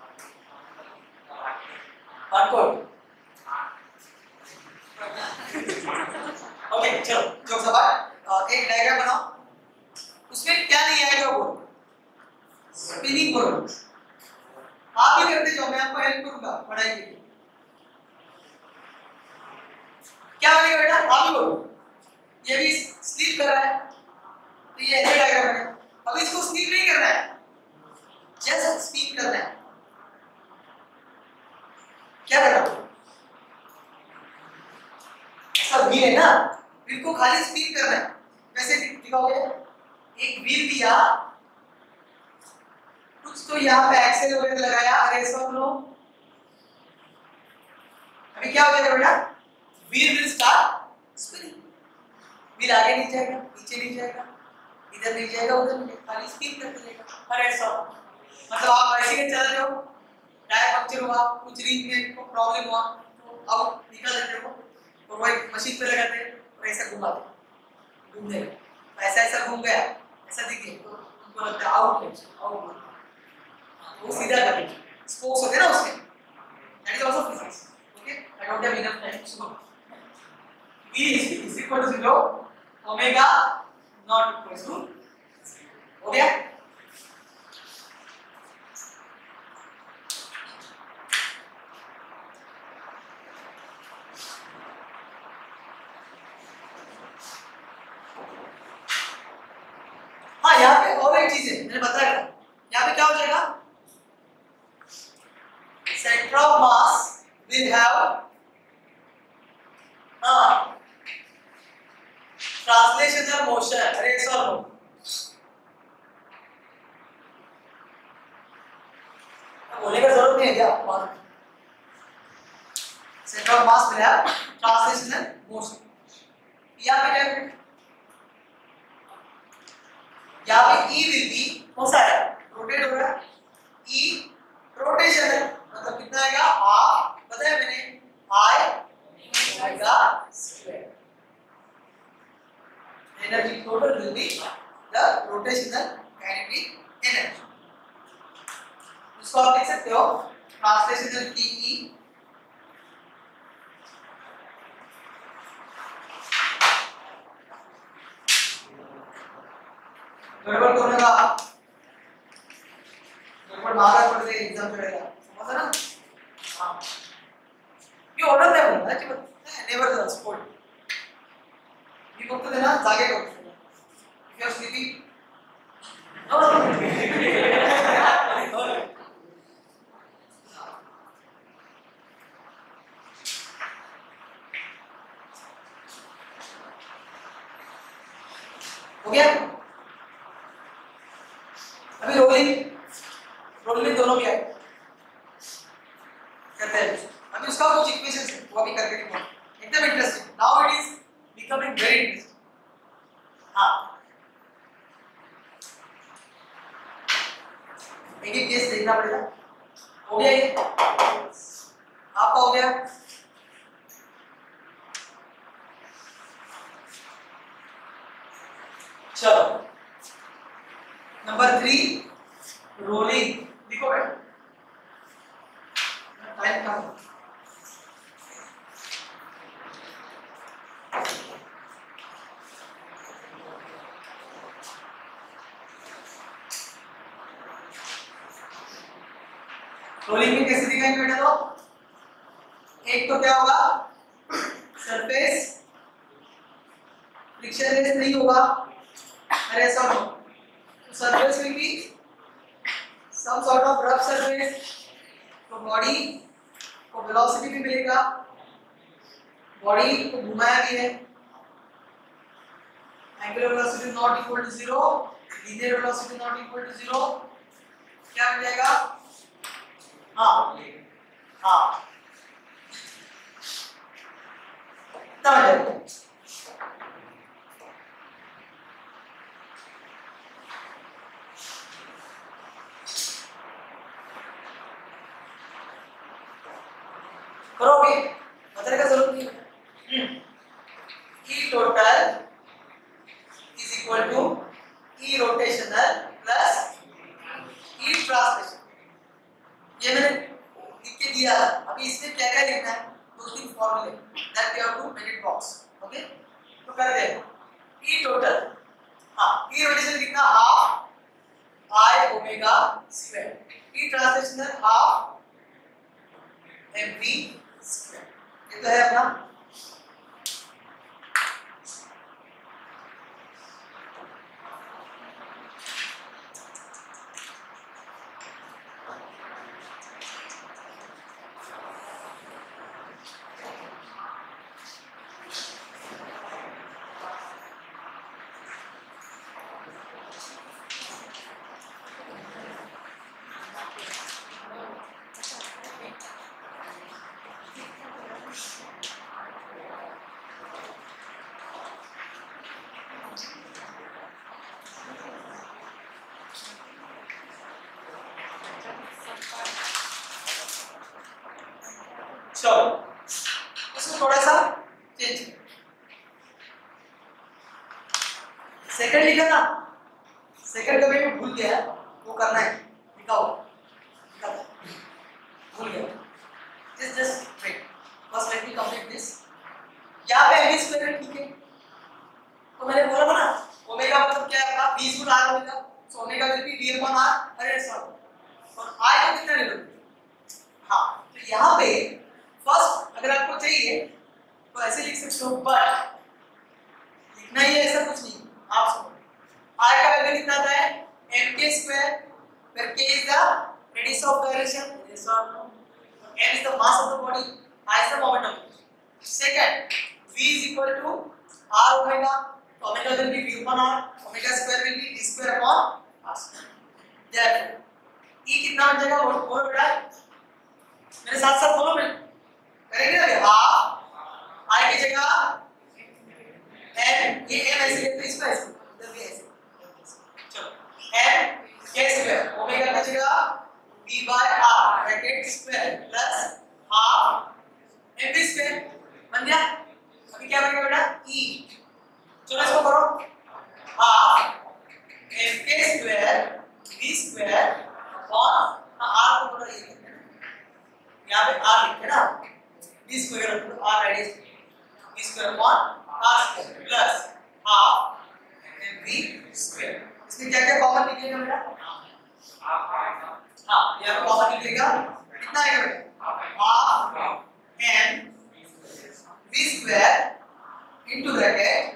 S1: Panankot. Okay, चलो जोक सवाल. एक डायग्राम बनाओ. उसमें क्या नहीं आएगा वो? स्पिनिंग करो. आप भी करते जाओ, मैं आपको हेल्प करूंगा पढ़ाई के लिए. क्या बनेगा बेटा? आप ही बोलो. ये भी स्लीप कर रहा है, तो ये ऐसे डायग्राम है. अब इसको स्लीप नहीं करना है, जस्ट स्पीक करना है. क्या करना? ऐसा व्हील है ना, व्हील को खाली स्पीक करना है. कैसे दिखाओगे? एक व्हील दिया, कुछ तो यहाँ पे एक्सेल वगैरह लगाया. अरे सब लोग अभी क्या हो जाएगा बेटा? Wheel will start spinning. Wheel आगे नहीं जाएगा, नीचे नहीं जाएगा, इधर नहीं जाएगा, उधर नहीं जाएगा, खाली स्पिन करते जाएगा. अरे सब मतलब आप ऐसे ही चल रहे हो, टायर पंक्चर हुआ, कुछ रिंग में को प्रॉब्लम हुआ, तो आउट निकाल देते हो और वो एक मशीन पे लगाते हैं और ऐसा घुमाते घूमने में. ऐसा ऐसा घूम गया, ऐसा दिखे तो उनको लगता है आउट है, आउट. वो सीधा करेंगे. स्पोक्स होते हैं ना उसमें. That is also physics. Okay, I don't have enough time. So V is equal to zero, omega not equal to zero. हो गया? हाँ, यहाँ पे और एक चीज है, मैंने बताया था. यहाँ पे क्या हो जाएगा? Center of mass will have हाँ ट्रांसलेशनल मोशन. अरे सॉल्व बोलने का जरूरत नहीं है क्या? सेंटर ऑफ मास में है ट्रांसलेशनल मोशन. यहाँ पे क्या है? यहाँ पे E विल बी कौन सा है? रोटेट हो रहा है. E रोटेशन है, मतलब कितना आएगा? हाफ. बताया मैंने, I omega square. Energy total will be the rotational kinetic energy. इसको आप लिख सकते हो ट्रांसलेशनल की E गड़बड़ करने का गड़बड़ मारा पड़ जाए, एग्जाम चढ़ेगा. समझा ना? हाँ, ये ऑर्डर है बोलना है कि नेवर द स्पोर्ट. ये वक्त देना जागे को. इफ यू आर स्लीपिंग हो गया. अभी रोलिंग रोलिंग दोनों क्या करते हैं. अभी उसका कुछ इक्वेशंस है, वो अभी करके दिखाऊं. एकदम interesting. Now it is becoming very interesting. हाँ, एक एक केस देखना पड़ेगा. हो गया ये? आपका हो गया? गया। चलो नंबर थ्री रोलिंग, लिखो बेटा, टाइम कम। रोलिंग में कैसे दिखाएंगे बेटा? तो एक तो क्या होगा, सरफेस फ्रिक्शनलेस नहीं होगा, अरे ऐसा हो, तो surface will be some sort of rough surface, तो बॉडी को वेलोसिटी भी मिलेगा, बॉडी को घुमाया भी है, angular velocity not equal to zero, linear velocity not equal to zero, क्या मिल जाएगा? हाँ हाँ तब करोगे, बताने का जरूरत नहीं है। E total is equal to E rotational plus E translation, ये मैंने लिख के दिया। अभी इसमें क्या क्या लिखना है, दो तीन फॉर्मूले that you have to make it box, okay? तो कर दे ई टोटल, हाँ ई रोटेशन लिखना half I omega square, E translational half m v square, ये तो है अपना। चलो उसको थोड़ा सा चेंज, सेकंड लिखा ना, सेकंड कभी भी भूल गया वो करना है, लिखाओ लिखाओ, भूल गया, जस्ट जस्ट वेट, बस लेट मी कंप्लीट दिस। यहाँ पे एम स्क्वायर ठीक है, तो मैंने बोला ना ओमेगा मतलब क्या है, बीस गुना r omega, so omega will be v upon r, अरे सर और आई को कितना ले लो, हाँ तो यहाँ पे फर्स्ट अगर आपको चाहिए तो ऐसे लिख सकते हो, बट लिखना ही है ऐसा कुछ नहीं, आप सुनो r का वैल्यू कितना आता है mk square, where k is the radius of gyration, yes or no, m is the mass of the body, I is the moment of motion. Second, v is equal to r omega, so omega will be v upon r, omega square will be v square upon r square. Therefore e कितना बन जाएगा, बोलो बेटा मेरे साथ साथ बोलो, मैं करेंगे ना, हाफ आई की जगह m, ये m ऐसे लिखते हैं, इसको ऐसे इधर भी ऐसे, चलो m k स्क्वायर ओमेगा की जगह v by r bracket square plus half m v square बन गया। अभी क्या बनेगा बेटा e, चलो इसको करो, half m k square v square upon r को थोड़ा ये यहाँ पे r लिखे ना, v square r radius v square upon r square plus half mv square. इसमें क्या क्या कॉमन निकलेगा बेटा, हाँ यहाँ पे कॉमन निकलेगा, कितना आएगा बेटा half m v square into bracket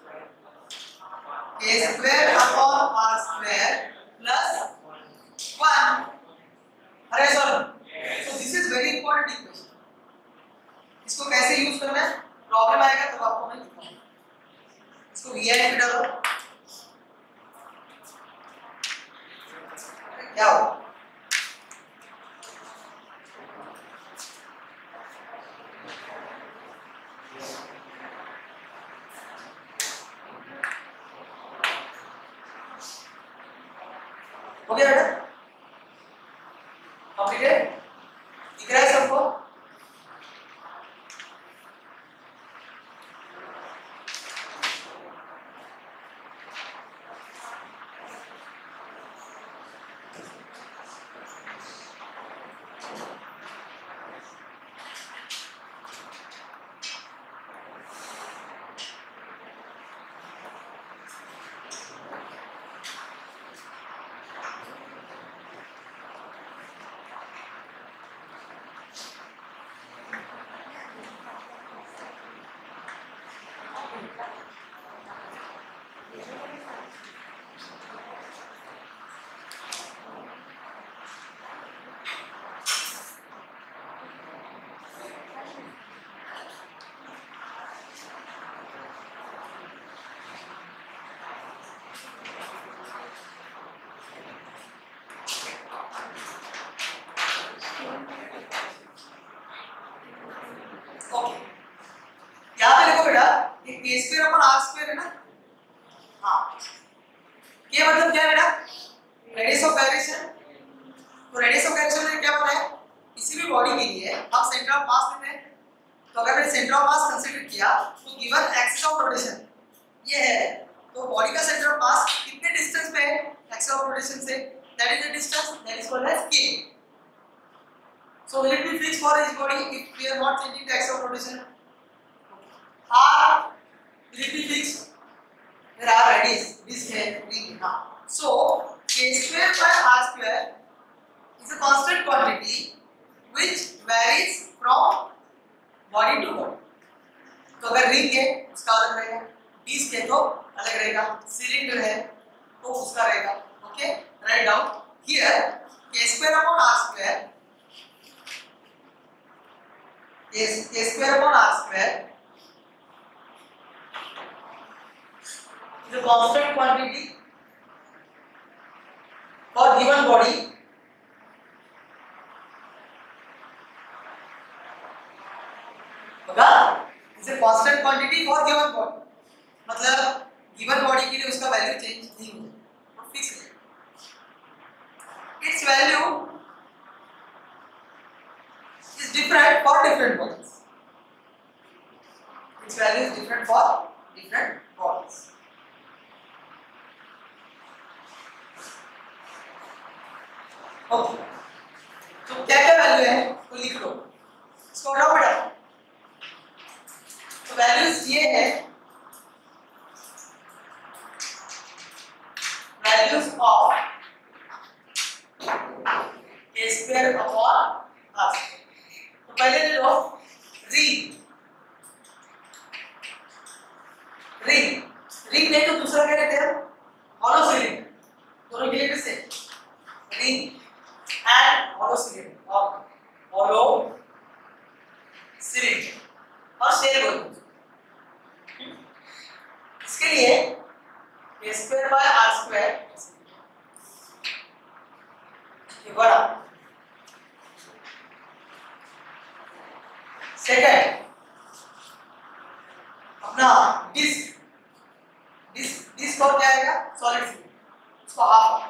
S1: k square upon r square plus one, अरे sir so this is very important equation, इसको कैसे यूज करना है प्रॉब्लम आएगा तब आपको मैं दिखाऊंगा। इसको vi पे डालो, क्या हो हो गया बेटा, कंप्लीटेड, दिख रहा है सबको? ये के स्क्वायर अपन आर स्क्वायर है ना, हाँ ये मतलब क्या है बेटा, रेडियस ऑफ गायरेशन। तो रेडियस ऑफ गायरेशन में क्या होता है, किसी भी बॉडी के लिए हम सेंटर ऑफ मास लेते हैं। तो अगर मैंने सेंटर ऑफ मास कंसीडर किया तो गिवन एक्सिस ऑफ रोटेशन ये है, तो बॉडी का सेंटर ऑफ मास कितने डिस्टेंस पे है एक्सिस ऑफ रोटेशन से, that is the distance, that is called as k. So will it be fixed for each body if we are not changing the axis of rotation? R will it be fixed? There are radius, this है ring ना. So k square by r square is a constant quantity which varies from body to body. तो अगर ring है उसका अलग रहेगा, disc है तो अलग रहेगा, सिलेंडर है तो उसका रहेगा. Okay, write down here k square upon r square is k square upon r square is a constant quantity for given body होगा, is a constant quantity for given body, मतलब given body के लिए उसका value change नहीं होगा, fix है. Its value is different for different bodies. Its value is different for different bodies. Okay. तो क्या क्या वैल्यू है तो लिख लो, इसको हटाओ बेटा. तो वैल्यूज ये है, values of a square upon r. तो पहले ले लो रिंग, रिंग रिंग नहीं तो दूसरा क्या लेते हैं, हॉलो सिलेंडर. दोनों के लिए कैसे रिंग एंड हॉलो सिलेंडर और हॉलो सिलेंडर और शेल बोलते हैं. इसके लिए a square by r square ये बड़ा. सेकंड अपना डिस्क, डिस्क डिस्क और क्या आएगा, सॉलिड सिलेंडर, उसको half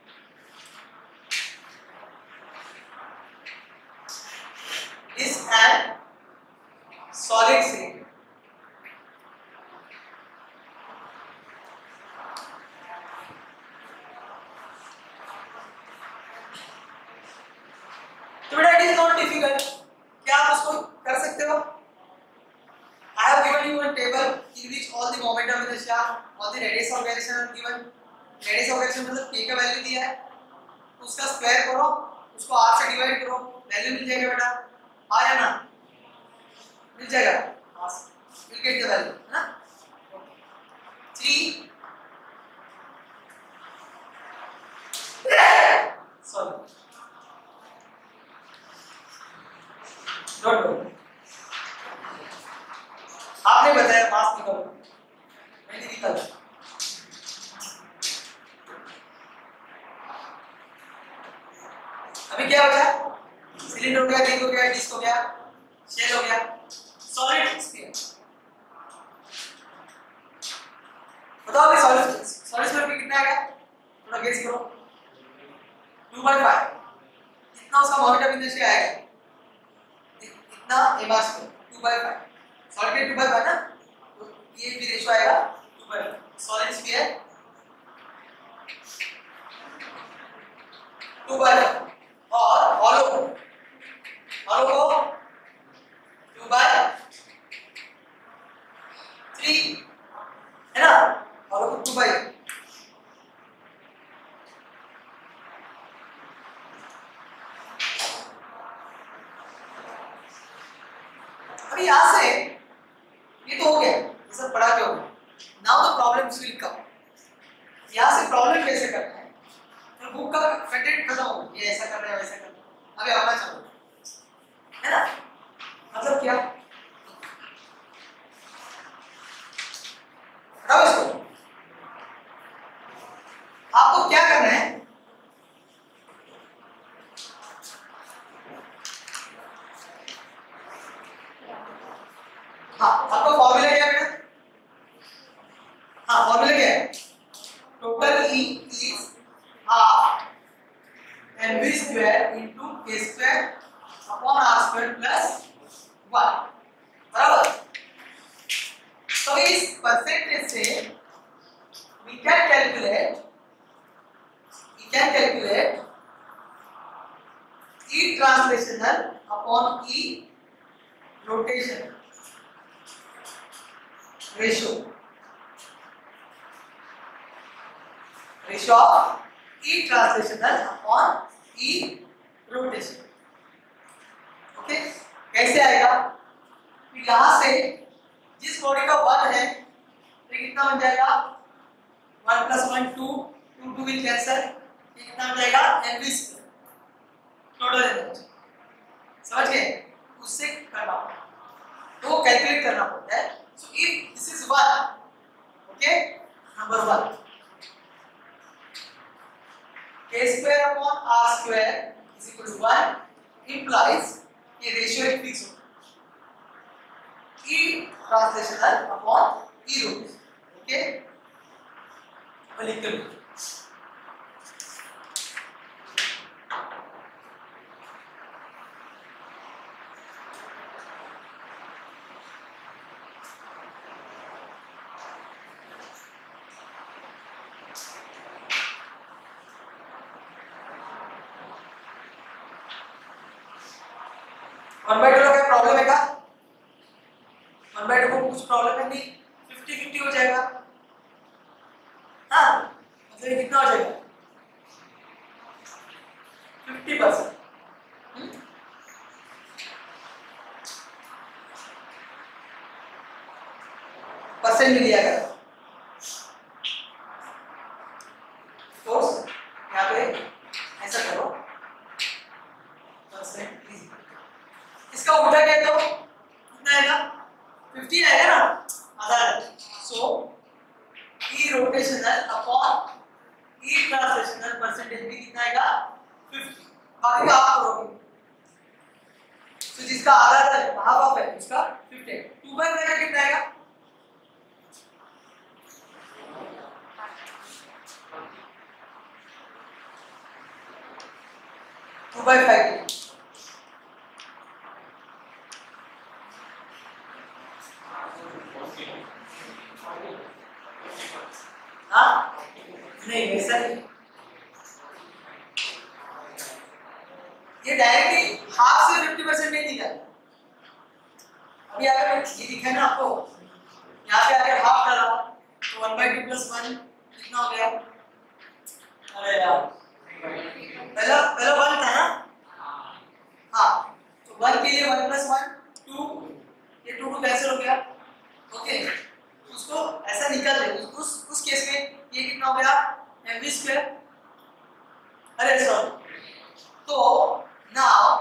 S1: disc and solid cylinder. तो बेटा इट इज नॉट डिफिकल्ट, क्या आप उसको कर सकते हो. I have given you a table in which all the moment of inertia, all the radius of gyration are given. Radius of gyration मतलब k का वैल्यू दिया है, उसका स्क्वायर करो, उसको r से डिवाइड करो, वैल्यू मिल जाएगा बेटा. आया ना, मिल जाएगा, हाँ विल गेट द वैल्यू है ना. थ्री सॉरी डोंट डू, आपने बताया मास निकालो, मैंने निकाला. अभी क्या बचा, सिलेंडर हो गया, रिंग हो गया, डिस्क हो गया, शेल हो गया, सॉलिड स्फीयर. बताओ अभी सॉलिड सॉलिड स्फीयर में कितना आएगा, थोड़ा गेस करो. टू बाई फाइव कितना उसका मोमेंट ऑफ इनर्शिया आएगा, इतना m r square two by five. Solid के टू बाई फाइव ना, तो ये भी रेशियो आएगा two by five. Solid sphere two by five और हॉलो हॉलो को टू बाई थ्री है ना, हॉलो को टू बाई. अभी यहां से ये तो हो गया, ये सब पढ़ा के हो गया. Now the problems will come. यहां से प्रॉब्लम कैसे करना है, तो बुक का कंटेंट खत्म हो गया, ये ऐसा कर रहे हैं वैसा कर रहे हैं, अभी आना चलो है ना. मतलब क्या, हटाओ इसको. आपको क्या करना है, हाँ आपका फॉर्मूला क्या है बेटा, स्क्वायर प्लस वन बराबर। तो इस परसेंटेज से we can calculate we can calculate E translational upon E rotation ratio ratio of E translational upon E rotation। Okay कैसे आएगा? तो यहां से जिस बॉडी का वन है तो कितना बन जाएगा? One plus one two, two two will cancel, कितना बन जाएगा? M v square total energy. समझ गए? उससे करना होगा तो कैलकुलेट करना पड़ता है। So if this is one, okay, number one k square upon r square is equal to one implies ये रेशियो एक फिक्स होगा E translational upon E rotation, okay. अब लिखते हैं वन बाई टू का क्या प्रॉब्लम है का? वन बाई टू को कुछ प्रॉब्लम है नहीं, फिफ्टी फिफ्टी हो जाएगा। हाँ मतलब ये कितना हो जाएगा? Fifty percent. परसेंट भी लिया गया कोर्स यहाँ पे ऐसा करो परसेंट। इसका उल्टा क्या दो? कितना आएगा? फिफ्टी आएगा ना, आधा। So E rotational upon E translational percentage भी कितना आएगा? फिफ्टी। बाकी का आप करोगे तो जिसका आधा है हाफ ऑफ है उसका फिफ्टी। टू बाई फाइव का कितना आएगा? टू बाई फाइव हाँ नहीं वैसा नहीं, ये डायरेक्टली हाफ से फिफ्टी परसेंट नहीं दिखा। अभी अगर ये दिखा ना आपको, यहाँ पे अगर हाफ डाला तो one by two plus one कितना हो गया? अरे यार पहला पहला वन था ना, हाँ तो वन के लिए वन प्लस वन टू, ये टू टू कैंसिल हो गया। ओके उसको ऐसा निकाल दे, उस उस केस में ये कितना हो गया? M v square. अरे सॉरी, तो नाउ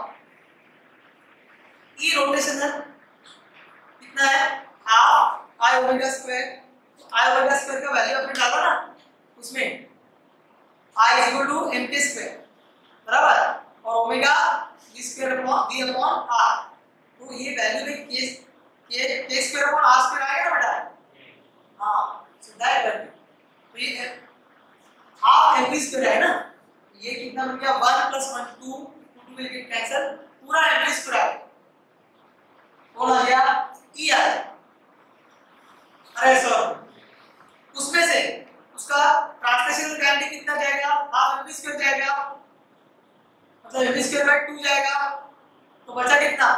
S1: ई रोटेशनल कितना है? Half I omega square. I omega square का वैल्यू आपने डाला ना उसमें, I is equal to m k square बराबर, और omega v square upon v upon r. तो ये वैल्यू में के के के स्क्वायर अपॉन आर स्क्वायर आएगा ना बेटा? हाँ सीधा है वैल्यू। तो ये हाफ एम स्क्वायर है ना, ये कितना बन गया? One plus one two, two two will get cancel, पूरा एम स्क्वायर आ गया। कौन आ गया? ई आ गया। अरे सर उसमें से उसका ट्रांसलेशनल क्वांटिटी कितना जाएगा? हाफ एम स्क्वायर जाएगा, मतलब एम स्क्वायर बाय टू जाएगा। तो बचा कितना?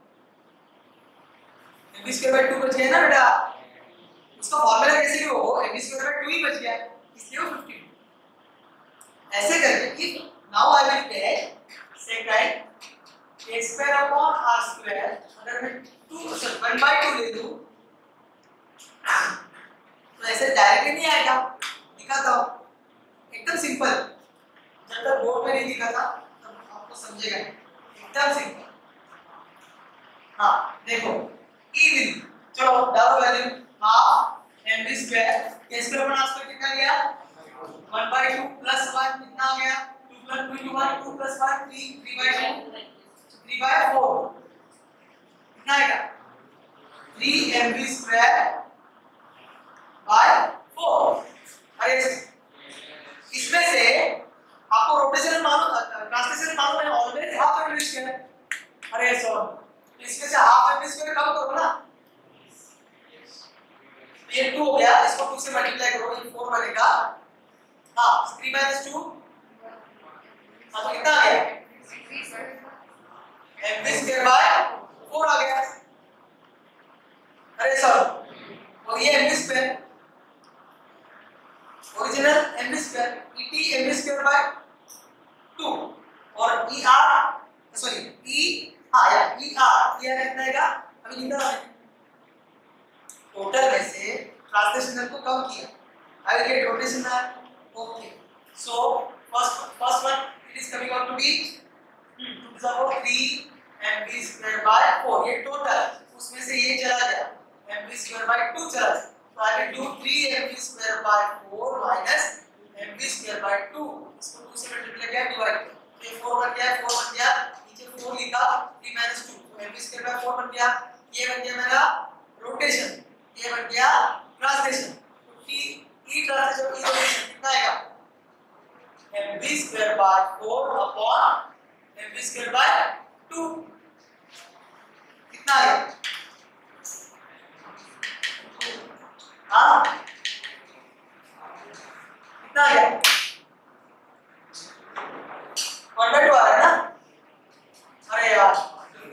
S1: एम स्क्वायर बाय टू बच गया ना बेटा। उसका फॉर्मूला कैसे भी हो, एम स्क्वायर बाय टू ही बच गया, इसलिए वो फिफ्टी। ऐसे करके if now I will take second a square upon r square, अगर मैं two sorry one by two ले लूं तो ऐसे डायरेक्टली नहीं आएगा, दिखाता हूं एकदम सिंपल। जब तक बोर्ड में नहीं दिखा था तब आपको समझेगा एकदम सिंपल। हाँ देखो e विल, चलो डालो value half m v square, k square upon r square कितना गया? One by two plus one कितना आ गया? Two plus two into one, two plus one three, three by two, three by four कितना आएगा? Three m v square by four. अरे इसमें से आपको रोटेशनल मालूम, ट्रांसलेशनल मालूम है, always half m v square. अरे सॉरी, इसमें से हाफ एम वी स्क्वायर कम करो ना, ये टू हो गया, इसको टू से मल्टीप्लाई करो, ये फोर बनेगा। हाँ थ्री माइनस टू, अब कितना आ गया, m v square by four आ गया। अरे सर, और ये m v square original m v square, E T m v square by two, और ई आर सॉरी ई हाँ या ई आर ये कितना आएगा, अभी निकाला टोटल में से ट्रांसलेशनल को कम किया, I will get rotational. Okay, so first first one it is coming out to be two to the power three m v square by four, ये टोटल, उसमें से ये चला गया m v square by two चला गया, तो I will do three m v square by four minus m v square by two, इसको टू से मल्टीप्लाई किया डिवाइड किया, तो ये फोर बन गया, फोर बन गया, नीचे फोर लिखा, थ्री माइनस टू, तो m v square by four बन गया, ये बन गया मेरा रोटेशन, ये बन गया ट्रांसलेशन, तो T E translation E rotation कितना आएगा, m v square by four upon m v square by two, कितना आएगा, हाँ कितना आएगा, वन बाय टू आ रहा है ना, अरे यार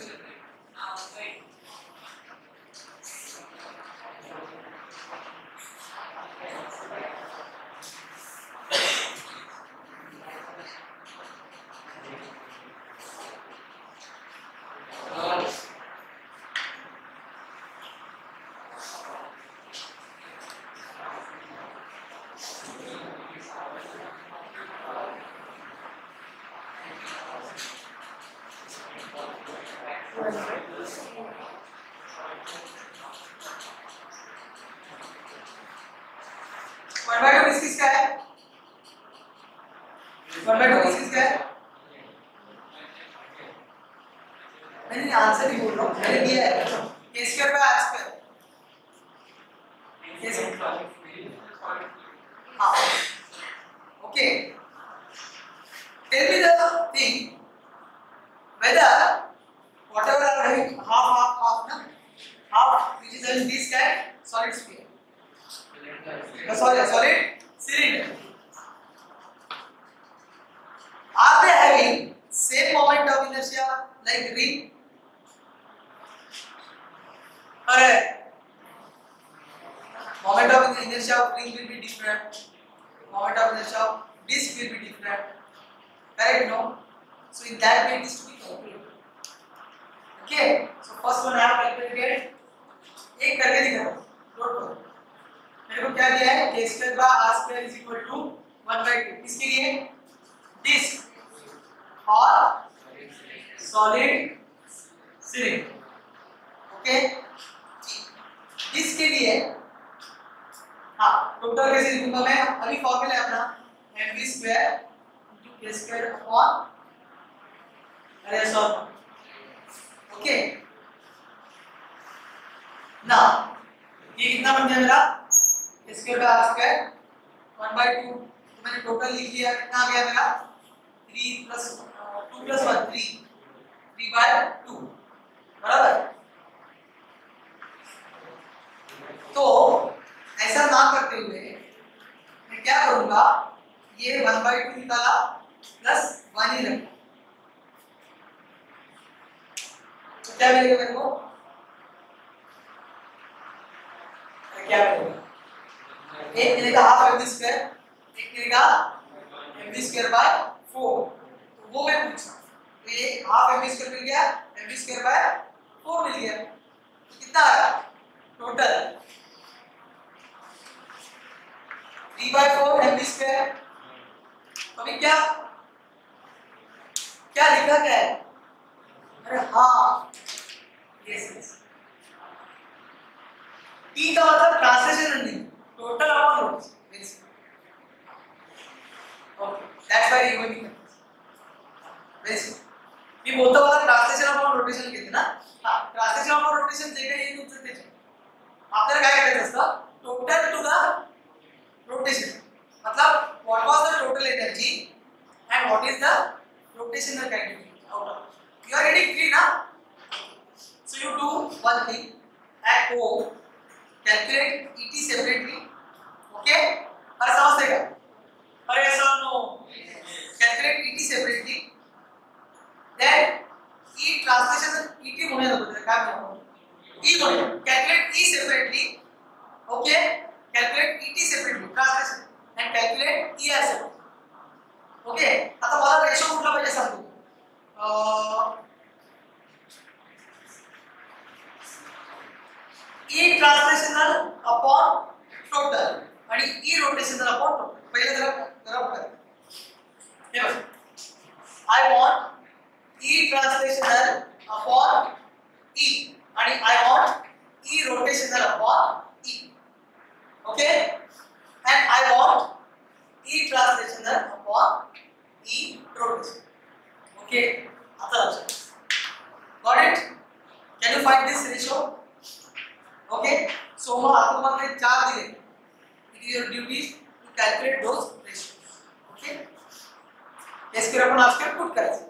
S1: वन बाय टू किसका है, वन बाय टू किसका है, मैंने आंसर नहीं बोल रहा हूँ, मैंने दिया है k square by r square, हाँ okay, tell me the thing whether whatever are having half half half na half which is in this kind solid sphere, the solid solid cylinder, are they having same moment of inertia like ring, correct, moment of inertia of ring will be different, moment of inertia of disc will be different, correct, no, so in that way it is to be calculated, okay, so first one I have calculated, एक करके दिखा रहा हूँ, note करो, मेरे को क्या दिया है, k square by r square is equal to one by two, किसके लिए, डिस्क और सॉलिड सिलिंडर, ओके, डिस्क के लिए हाँ टोटल कैसे लिखूंगा मैं, अभी फॉर्मूला है अपना m v square into k square upon अरे सॉरी, ओके, ना ये कितना बन गया मेरा, square by r square one by two, तो मैंने टोटल लिख लिया, कितना आ गया मेरा three plus two plus one three, three by two, बराबर, तो ऐसा ना करते हुए मैं क्या करूंगा, ये वन बाय टू निकाला प्लस वन ही रखा, तो क्या मिलेगा मेरे को, क्या मिलेगा, एक मिलेगा हाफ एम वी स्क्वायर, एक मिलेगा m v square by four, तो वो मैं पूछा, तो ये हाफ एम वी स्क्वायर मिल गया, m v square by four मिल गया, तो कितना आया total three by four m v square, अभी क्या क्या लिखा क्या है, अरे हाँ यस यस, टी का मतलब ट्रांसलेशन नहीं, total upon rotation, okay that's why you mean very me बोलता वाला ट्रांसलेशन अपॉन रोटेशन कहते ना, हां ट्रांसलेशन अपॉन रोटेशन जे काही येत होतं त्याचे आपल्याला काय करायचं असतं, टोटल टू द रोटेशन, मतलब what was the total energy and what is the rotational kinetic out of, you are getting clear ना, one thing at home, calculate E T separately. Okay? अरे समझते क्या? अरे sir no. Calculate E T separately. Then E translation E T होने दो क्या क्या E होने. Calculate E separately. Okay? Calculate E T separately. Translation and calculate E R separately. Okay? आता मला रेशो कुठला पाहिजे सांगतो. E translational upon total आणि E rotational upon total. पहिले जरा जरा बघा. हे बघ. I want E translational upon E आणि I want E rotational upon E. Okay? And I want E translational upon E rotational. Okay? आता लक्षात. Got it? Can you find this ratio? Okay, so मग आपण मला ते चार दिले. It is your duty to calculate those ratios. Okay, एस क्यू आपण आज पुट करायचं.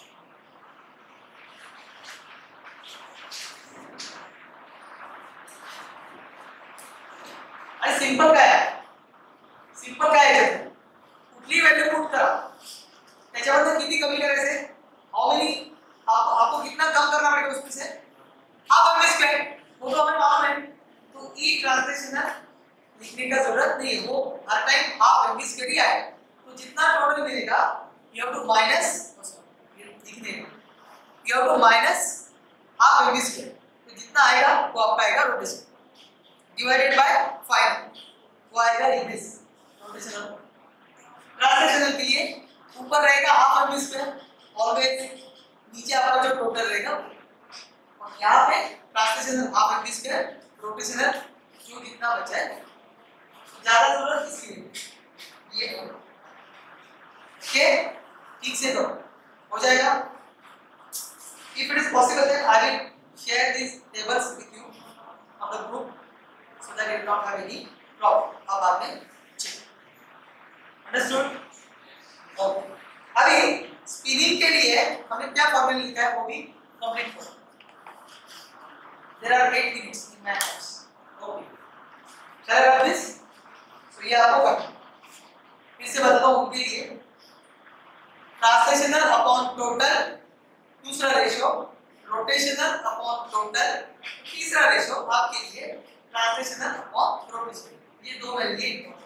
S1: आणि सिंपल काय आहे? सिंपल काय आहे? कुठली व्हॅल्यू पुट करा, त्याच्यावर किती कमी करायचे? हाउ मेनी आप आपको कितना कम करना पड़ेगा उसमें से? Half m square. वो तो हमें मालूम है. तो ई ट्रांसलेशनल लिखने का जरूरत नहीं है, वो हर टाइम हाफ एम स्क्वायर ही आएगा. तो जितना टोटल मिलेगा यू हैव टू माइनस लिखने का, you have to minus half m square. तो जितना आएगा वो आपका आएगा रोटेशन डिवाइडेड बाय फाइव, वो आएगा इंग्लिश रोटेशनल. ट्रांसलेशनल के लिए ऊपर रहेगा हाफ एम स्क्वायर ऑलवेज, नीचे आपका जो टोटल रहेगा. और यहाँ पे translational half m square, rotational जो कितना बचा है ज्यादा जरूरत किसकी है? ये करो. ओके, ठीक से करो, हो जाएगा. If it is possible then I will share this tables with you on the group so that you will not have any problem. अब बाद में चेक. अंडरस्टूड? ओके, अभी स्पिनिंग के लिए हमने क्या फॉर्मूला लिखा है वो भी कंप्लीट करो. There are eight minutes in my house. Okay. Shall I run this? So ये आपको करना. फिर से बताता हूँ उनके लिए. Translational upon total दूसरा रेशियो, rotational upon total तीसरा रेशियो आपके लिए translational upon rotation. ये दो मेरे लिए important.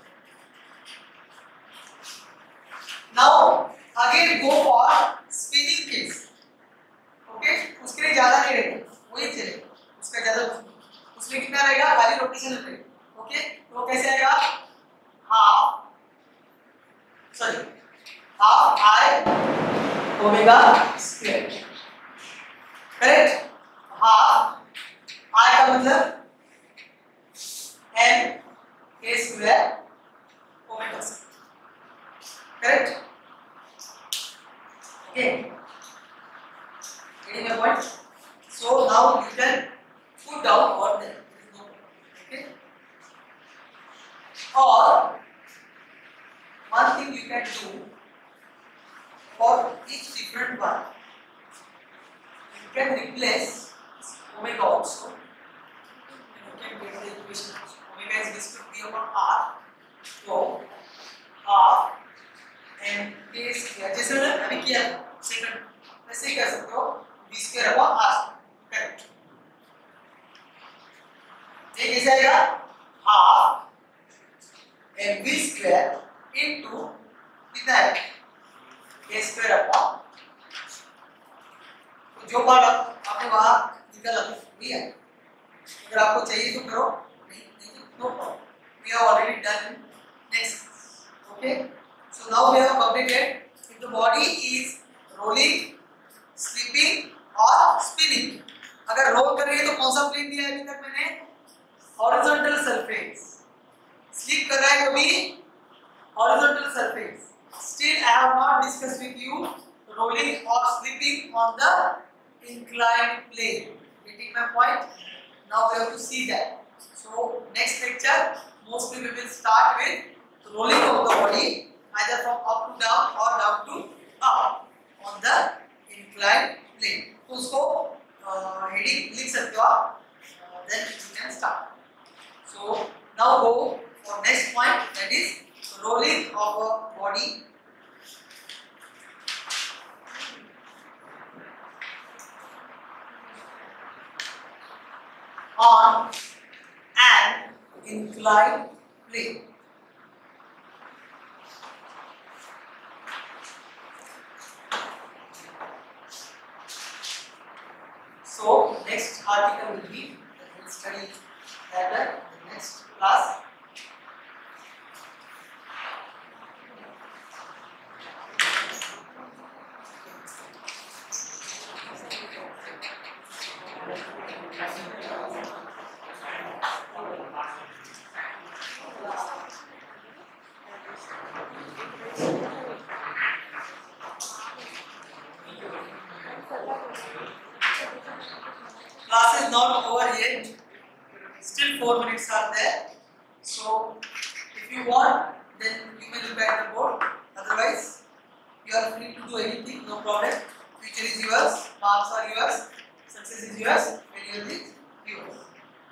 S1: Now again go for spinning case. Okay? उसके लिए ज़्यादा नहीं रहेगा, वही चलेगा. उसका ज्यादा उसमें कितना रहेगा? खाली रोटेशन रहेगा. ओके, तो कैसे आएगा? Half sorry half I omega square. Correct? Half I का मतलब m a square omega square. Correct? Okay, getting my point? So now you can put down or there. No. Okay. Or one thing you can do for each different one, you can replace omega also. You can get the equation. Omega is this could be upon r. So half and a square. जैसे मैंने अभी किया second ऐसे ही कर सकते हो. b square upon r. Correct. ये कैसे आएगा? Half m b square into कितना है? A square upon. तो जो पार्ट आपने वहां निकाला वही है. अगर आपको चाहिए तो करो, नहीं नहीं no problem. We have already done next. Okay, so now we have completed. If the body is rolling, slipping और स्पिनिंग. अगर रोल कर रही है तो कौन सा प्लेन दिया है अभी तक मैंने? Horizontal surface. स्लिप कर रहा है तो भी horizontal surface. Still I have not discussed with you rolling और slipping on the inclined plane. Getting my point? Now we have to see that. So next lecture mostly we will start with rolling of the body either from up to down or down to up on the inclined plane. तो उसको heading लिख सकते हो आप, then you can start. So now go for next point, that is rolling off a body on an inclined plane. So next article will be, we will study that in the next class. Class is not over yet. Still four minutes are there. So if you want, then you may look at the board. Otherwise, you are free to do anything. No problem. Future is yours. Marks are yours. Success is yours. Failure is yours.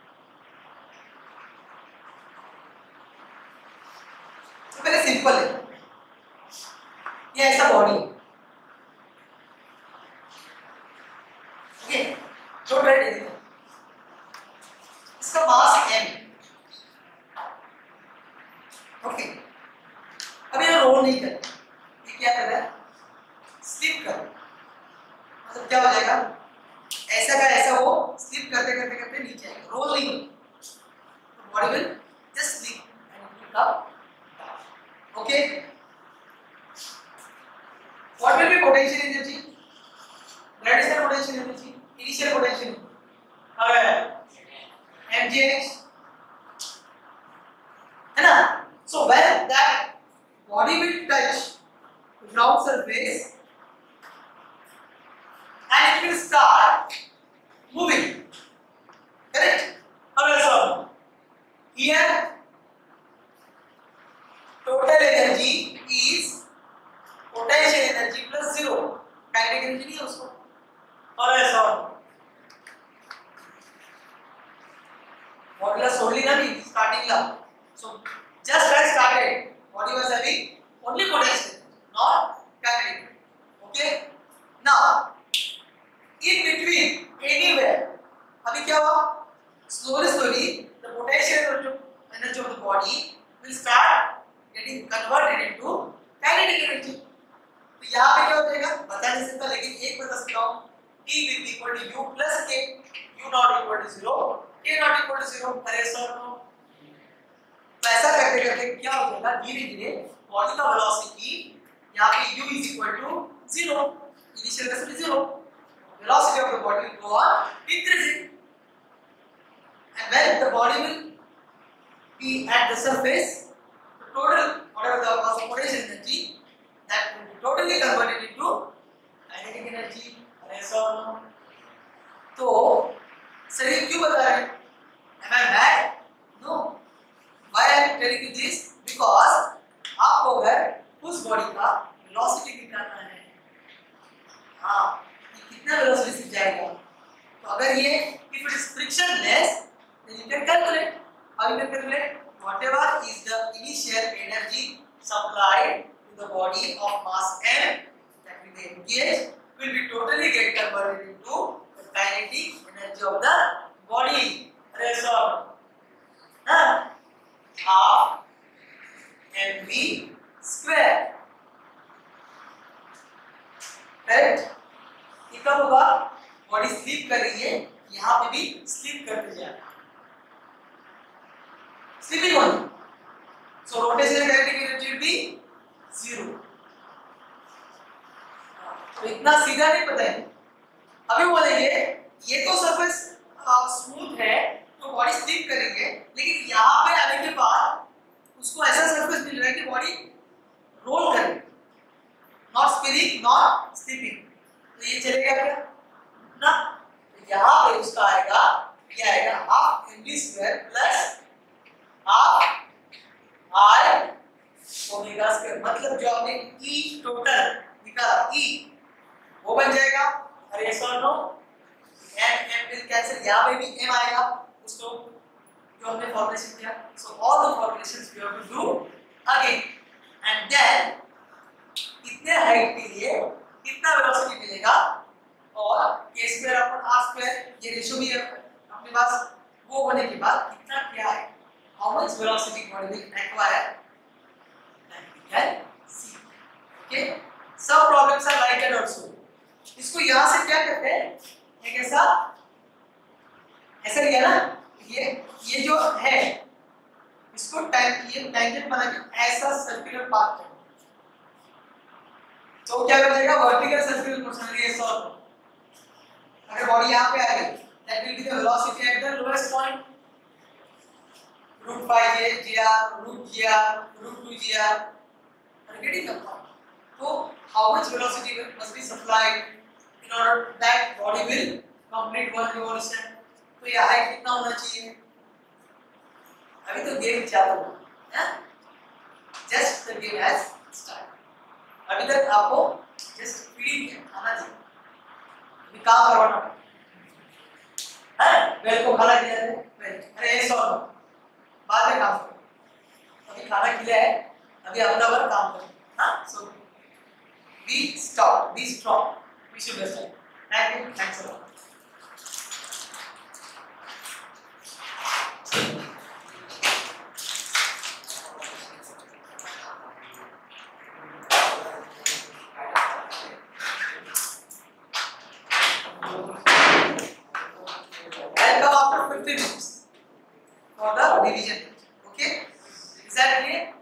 S1: So very simple है. ये ऐसा body. Okay. Don't write anything. इसका मास m. Okay, अब ये role नहीं कर, ये क्या कर रहा है? स्लिप कर। मतलब क्या हो जाएगा? ऐसा का ऐसा वो स्लिप करते करते करते नीचे आएगा, रोल नहीं होगा। Body will just slip and it will come. Okay, what will be potential energy? Gravitational potential energy, initial potential अगर mgh है ना? So when that body will touch the ground surface and it will start moving, correct? Also here total energy is potential energy plus zero, kinetic energy नहीं है उसको, और ऐसा modulus only ना भी starting La. So just as started, body was having only potential, not kinetic. Okay. Now in between anywhere, अभी क्या हुआ? Slowly slowly the potential energy of the body will start getting converted into kinetic energy. तो यहाँ पे क्या हो जाएगा? बता नहीं सकता, लेकिन एक बता सकता हूँ. T will equal to U plus K. U not equal to zero. K not equal to zero. अरे सर नो. तो ऐसा करते करते क्या हो जाएगा? धीरे धीरे बॉडी का वेलोसिटी यहाँ पे U is equal to zero. Initial velocity zero. Velocity of the body will go on increasing. And when the body will be at the surface, the total whatever the potential energy that will be totally converted into kinetic energy. अरे sir no. तो sir ये क्यों बता रहे हैं? Am I mad? No. Why I am telling you this? Because आपको अगर उस बॉडी का वेलोसिटी निकालना है, हाँ, ये कितना वेलोसिटी से जाएगा, तो अगर ये if it is frictionless, then you can calculate. How you can calculate? Whatever is the initial energy supplied to the body of mass m, that will be mgh, will be totally get converted into the kinetic energy of the body. अरे sir, हाँ, half mv square, correct? ये कब होगा? Body sleep कर रही है, यहाँ पे भी स्लीप करते जाए, slipping only. So rotational kinetic energy will be zero. तो इतना सीधा नहीं पता है. अभी बोलेंगे ये तो सरफेस स्मूथ है तो बॉडी स्लिप करेंगे, लेकिन यहाँ पे आने के बाद उसको ऐसा सरफेस मिल रहा है कि बॉडी रोल करे, नॉट स्पिनिंग नॉट स्लिपिंग. तो ये चलेगा क्या ना? तो यहाँ पे उसका आएगा, ये आएगा half m v square plus half I omega square. मतलब जो आपने ई टोटल निकाला ई, वो बन जाएगा. अरे sir no, and m will cancel, यहाँ पे भी m आएगा उसको जो हमने फॉर्मुलेशन किया. So all the formulations we have to do again and then कितने हाइट के लिए कितना वेलोसिटी मिलेगा और k square upon r square ये रेशियो भी है अपने पास. वो होने के बाद कितना क्या है, how much velocity body will acquire that we can see. Okay, सब problems are like that also. इसको यहां से क्या कहते हैं, एक ऐसा ऐसा लिया ना, ये ये जो है इसको टाइम ये टेंजेंट बना के ऐसा सर्कुलर पाथ है तो क्या कर जाएगा, वर्टिकल सर्कुलर मोशन ये सॉल्व. अगर बॉडी यहां पे आ गई that will be the velocity at the lowest point, root five j gr, root gr, root two gr. Are you getting the point? So how much velocity must be supplied in order that body will complete one revolution? तो ये height कितना होना चाहिए, अभी तो game चालू है, just the game has start. अभी तक आपको जस्ट फीडिंग आना चाहिए, अभी काम करवाना है. वेल को खाना खिलाया है, अरे ये सॉल्व बाद में काम करो, अभी खाना खिलाया है, अभी अपना वर्क काम करो. हाँ, so be stop, be strong, we should understand. Thank you, thanks a lot. I'll come after fifteen minutes for the division. Okay, is that clear?